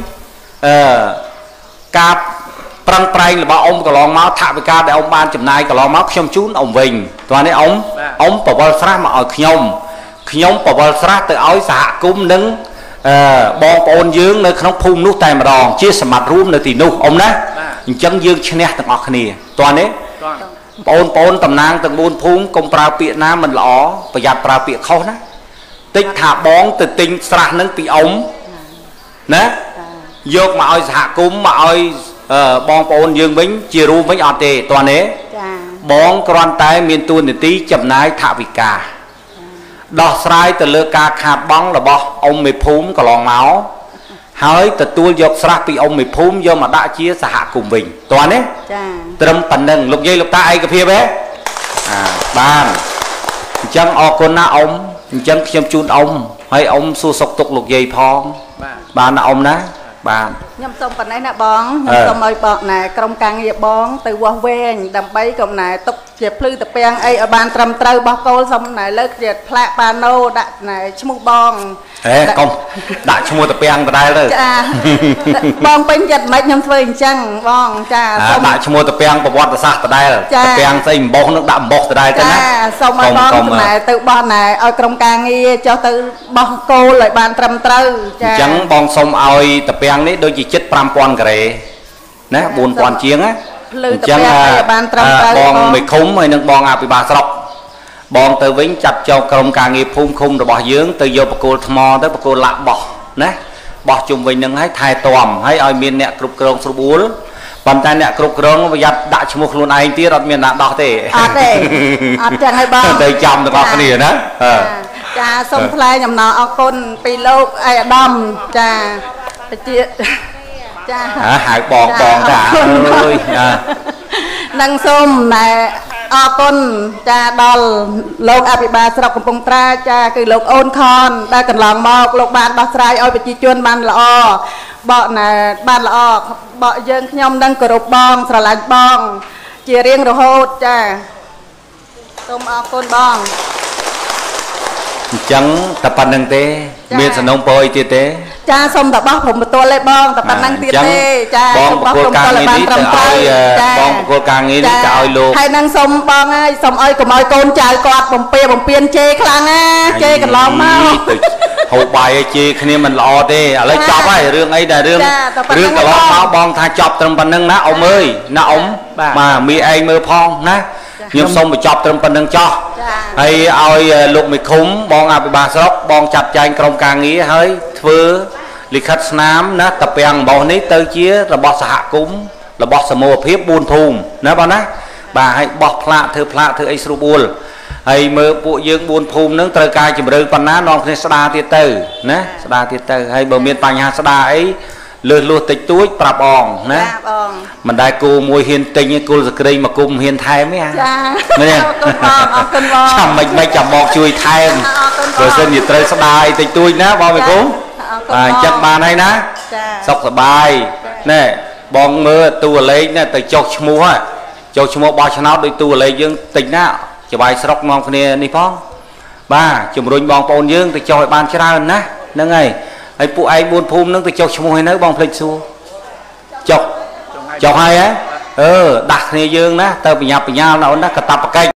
cà prang pray là bảo ông cả lòng máu thạ với ca để ông ban chấm này cả lòng máu nhông chún ông vinh toàn đấy ông ông bảo vào sạch mà ở nhông nhông bảo vào sạch từ áo xả cũng nâng bong ôn dương nơi không phun nút tay mà đòn chia sẻ mặt rúm nơi thì nút ông đấy chân dương chén từng ngọc này toàn đấy ôn ôn tầm nang từng buôn phun công pra Việt Nam mình lỏ bây giờ pra Việt khâu đó tích thả bón từ tinh sạch nâng tí ống nè dược mà ơi hạ cúm mà ơi bong ôn dương bính chia ru với ọt tề toàn đấy bón con tay miền tuôn thì tí chậm nái thả vị cả đo sai từ lơ ca khát bóng là bỏ ông mày phúng cả lòng máu hỡi từ tôi dọc sạch vì ông mày phúng do mà đã chia sẻ hạ cùng mình toàn đấy trâm phần nâng lục dây lục ta ai cái phía bé à ban chẳng o con na ông chẳng xem chun ông hay ông xua sọc tục lục dây phong ban là ông ná ban nhâm sông phần này nè bón nhâm sông ơi bọt nè trong càng nghiệp bón từ qua ven đầm bay cộng nè tục dẹp lư tập beng ấy ở ban trầm trâu bao câu xong nè lơ dẹp phạ pano đặt nè chmu bong ê công đã chmu tập beng vào đây rồi bong pin giật mấy nhâm phơi chăng bong cha đã chmu tập beng vào bọt sạc vào đây rồi tập beng xây bong nước đậm bọt vào đây thế nè xong ơi bong nè từ bong nè ở trong càng nghe cho từ bong cô lại ban trầm trâu chẳng bong xong ơi tập beng đấy đôi chỉ chết pram pon kề nè buồn pon chiếng á chẳng bong mày khúng hay nâng bong à bị bà sọc bong từ vĩnh chặt cho công càng nghiệp phun khung rồi bỏ dướng từ vô bạc cô mò tới bạc cô lạ bỏ nè bỏ chung với nâng hay thay tòm hay oi miền nè cục còng số bốn bàn tay nè cục còng bây giờ đã chung một luôn anh tí rồi miền nè đỏ thế à thế à chẳng hay bong đây chăm được bao cái gì nữa cha sông play nhầm nọ ở con pilot ai đâm cha chia cha hãy bòn bòn cả ơi năng xôm nè ở con cha đòn lộc áp ba sọc cùng bông tra cha cứ lộc ôn con đã cần lòng mọc lộc bàn bát trai ơi bị chi chuyên bàn lọ bọ nè bàn lọ bọ dương nhom đang cờ rục bong sờ lạnh bong chia riêng rồi hốt cha tôm ở con bong chẳng tập pan năng té miền sân nông bồi tiệt té cha xong tập bócผมmộtตัวเลยบองtập pan năng tiệt té cha xong bócผมตัวเลยบางtrầmใจcha บองcô càng nghĩ cha ơi luôn ให้นั่งxongบองไอ้xongเอ้ยก็มอยโกนใจกอดผมเปียผมเปลี่ยนเจครั้งอ่ะเจกันล้อมมาหกใบเจคันนี้มันรอเด้อะไรจับไอ้เรื่องไอ้แต่เรื่องเรื่องกับล้อมมาบองทาจับตรงปันนึงนะเอาเมยนะอมมามีไอ้มือพองนะnhưng xong bị chọc trong phần nâng cho hay oi lục mì khúng bong à bị bà sốc bong chặt chanh trong càng nghĩ hơi thưa lịch khách nám nó tập bèn bỏ nít tới chia là bỏ xạ cúng là bỏ xà mùa phiếp buôn thùng nó bao ná bà hãy bỏ phạ thưa phạ thưa ấy sưu buôn hay mơ bộ dương buôn thùng nâng trời cài chìm rơi phần ná non khi sa tiết tử ná sa tiết tử hay bờ miền Tây hà sa ấy lừa lừa tịch túi prap ong nè mình đại cô mùi hiền tình cô giật đây mà cùng hiền thay mấy à nè chăm mình mấy chăm bọt chui thay rồi xin nhiệt trời sắp đài tịch túi ná bao mày cũng chắc bàn hay ná sọc sập bài nè bong mưa tu lấy nè từ chọc mua chọc mua bao cho nó đôi tu lấy dương tình ná cho bài sọc ngon nè đi phong ba chùm rồi bong bồn dương từ chọi bàn cho ra nè nâng ngày ấy phụ ai buôn phum nâng từ chọc cho mùi nữa bong phịch xu chọc chọc hay á ờ đặt này dương ná tơ bị nhập bị nhau nào nó cả tập cách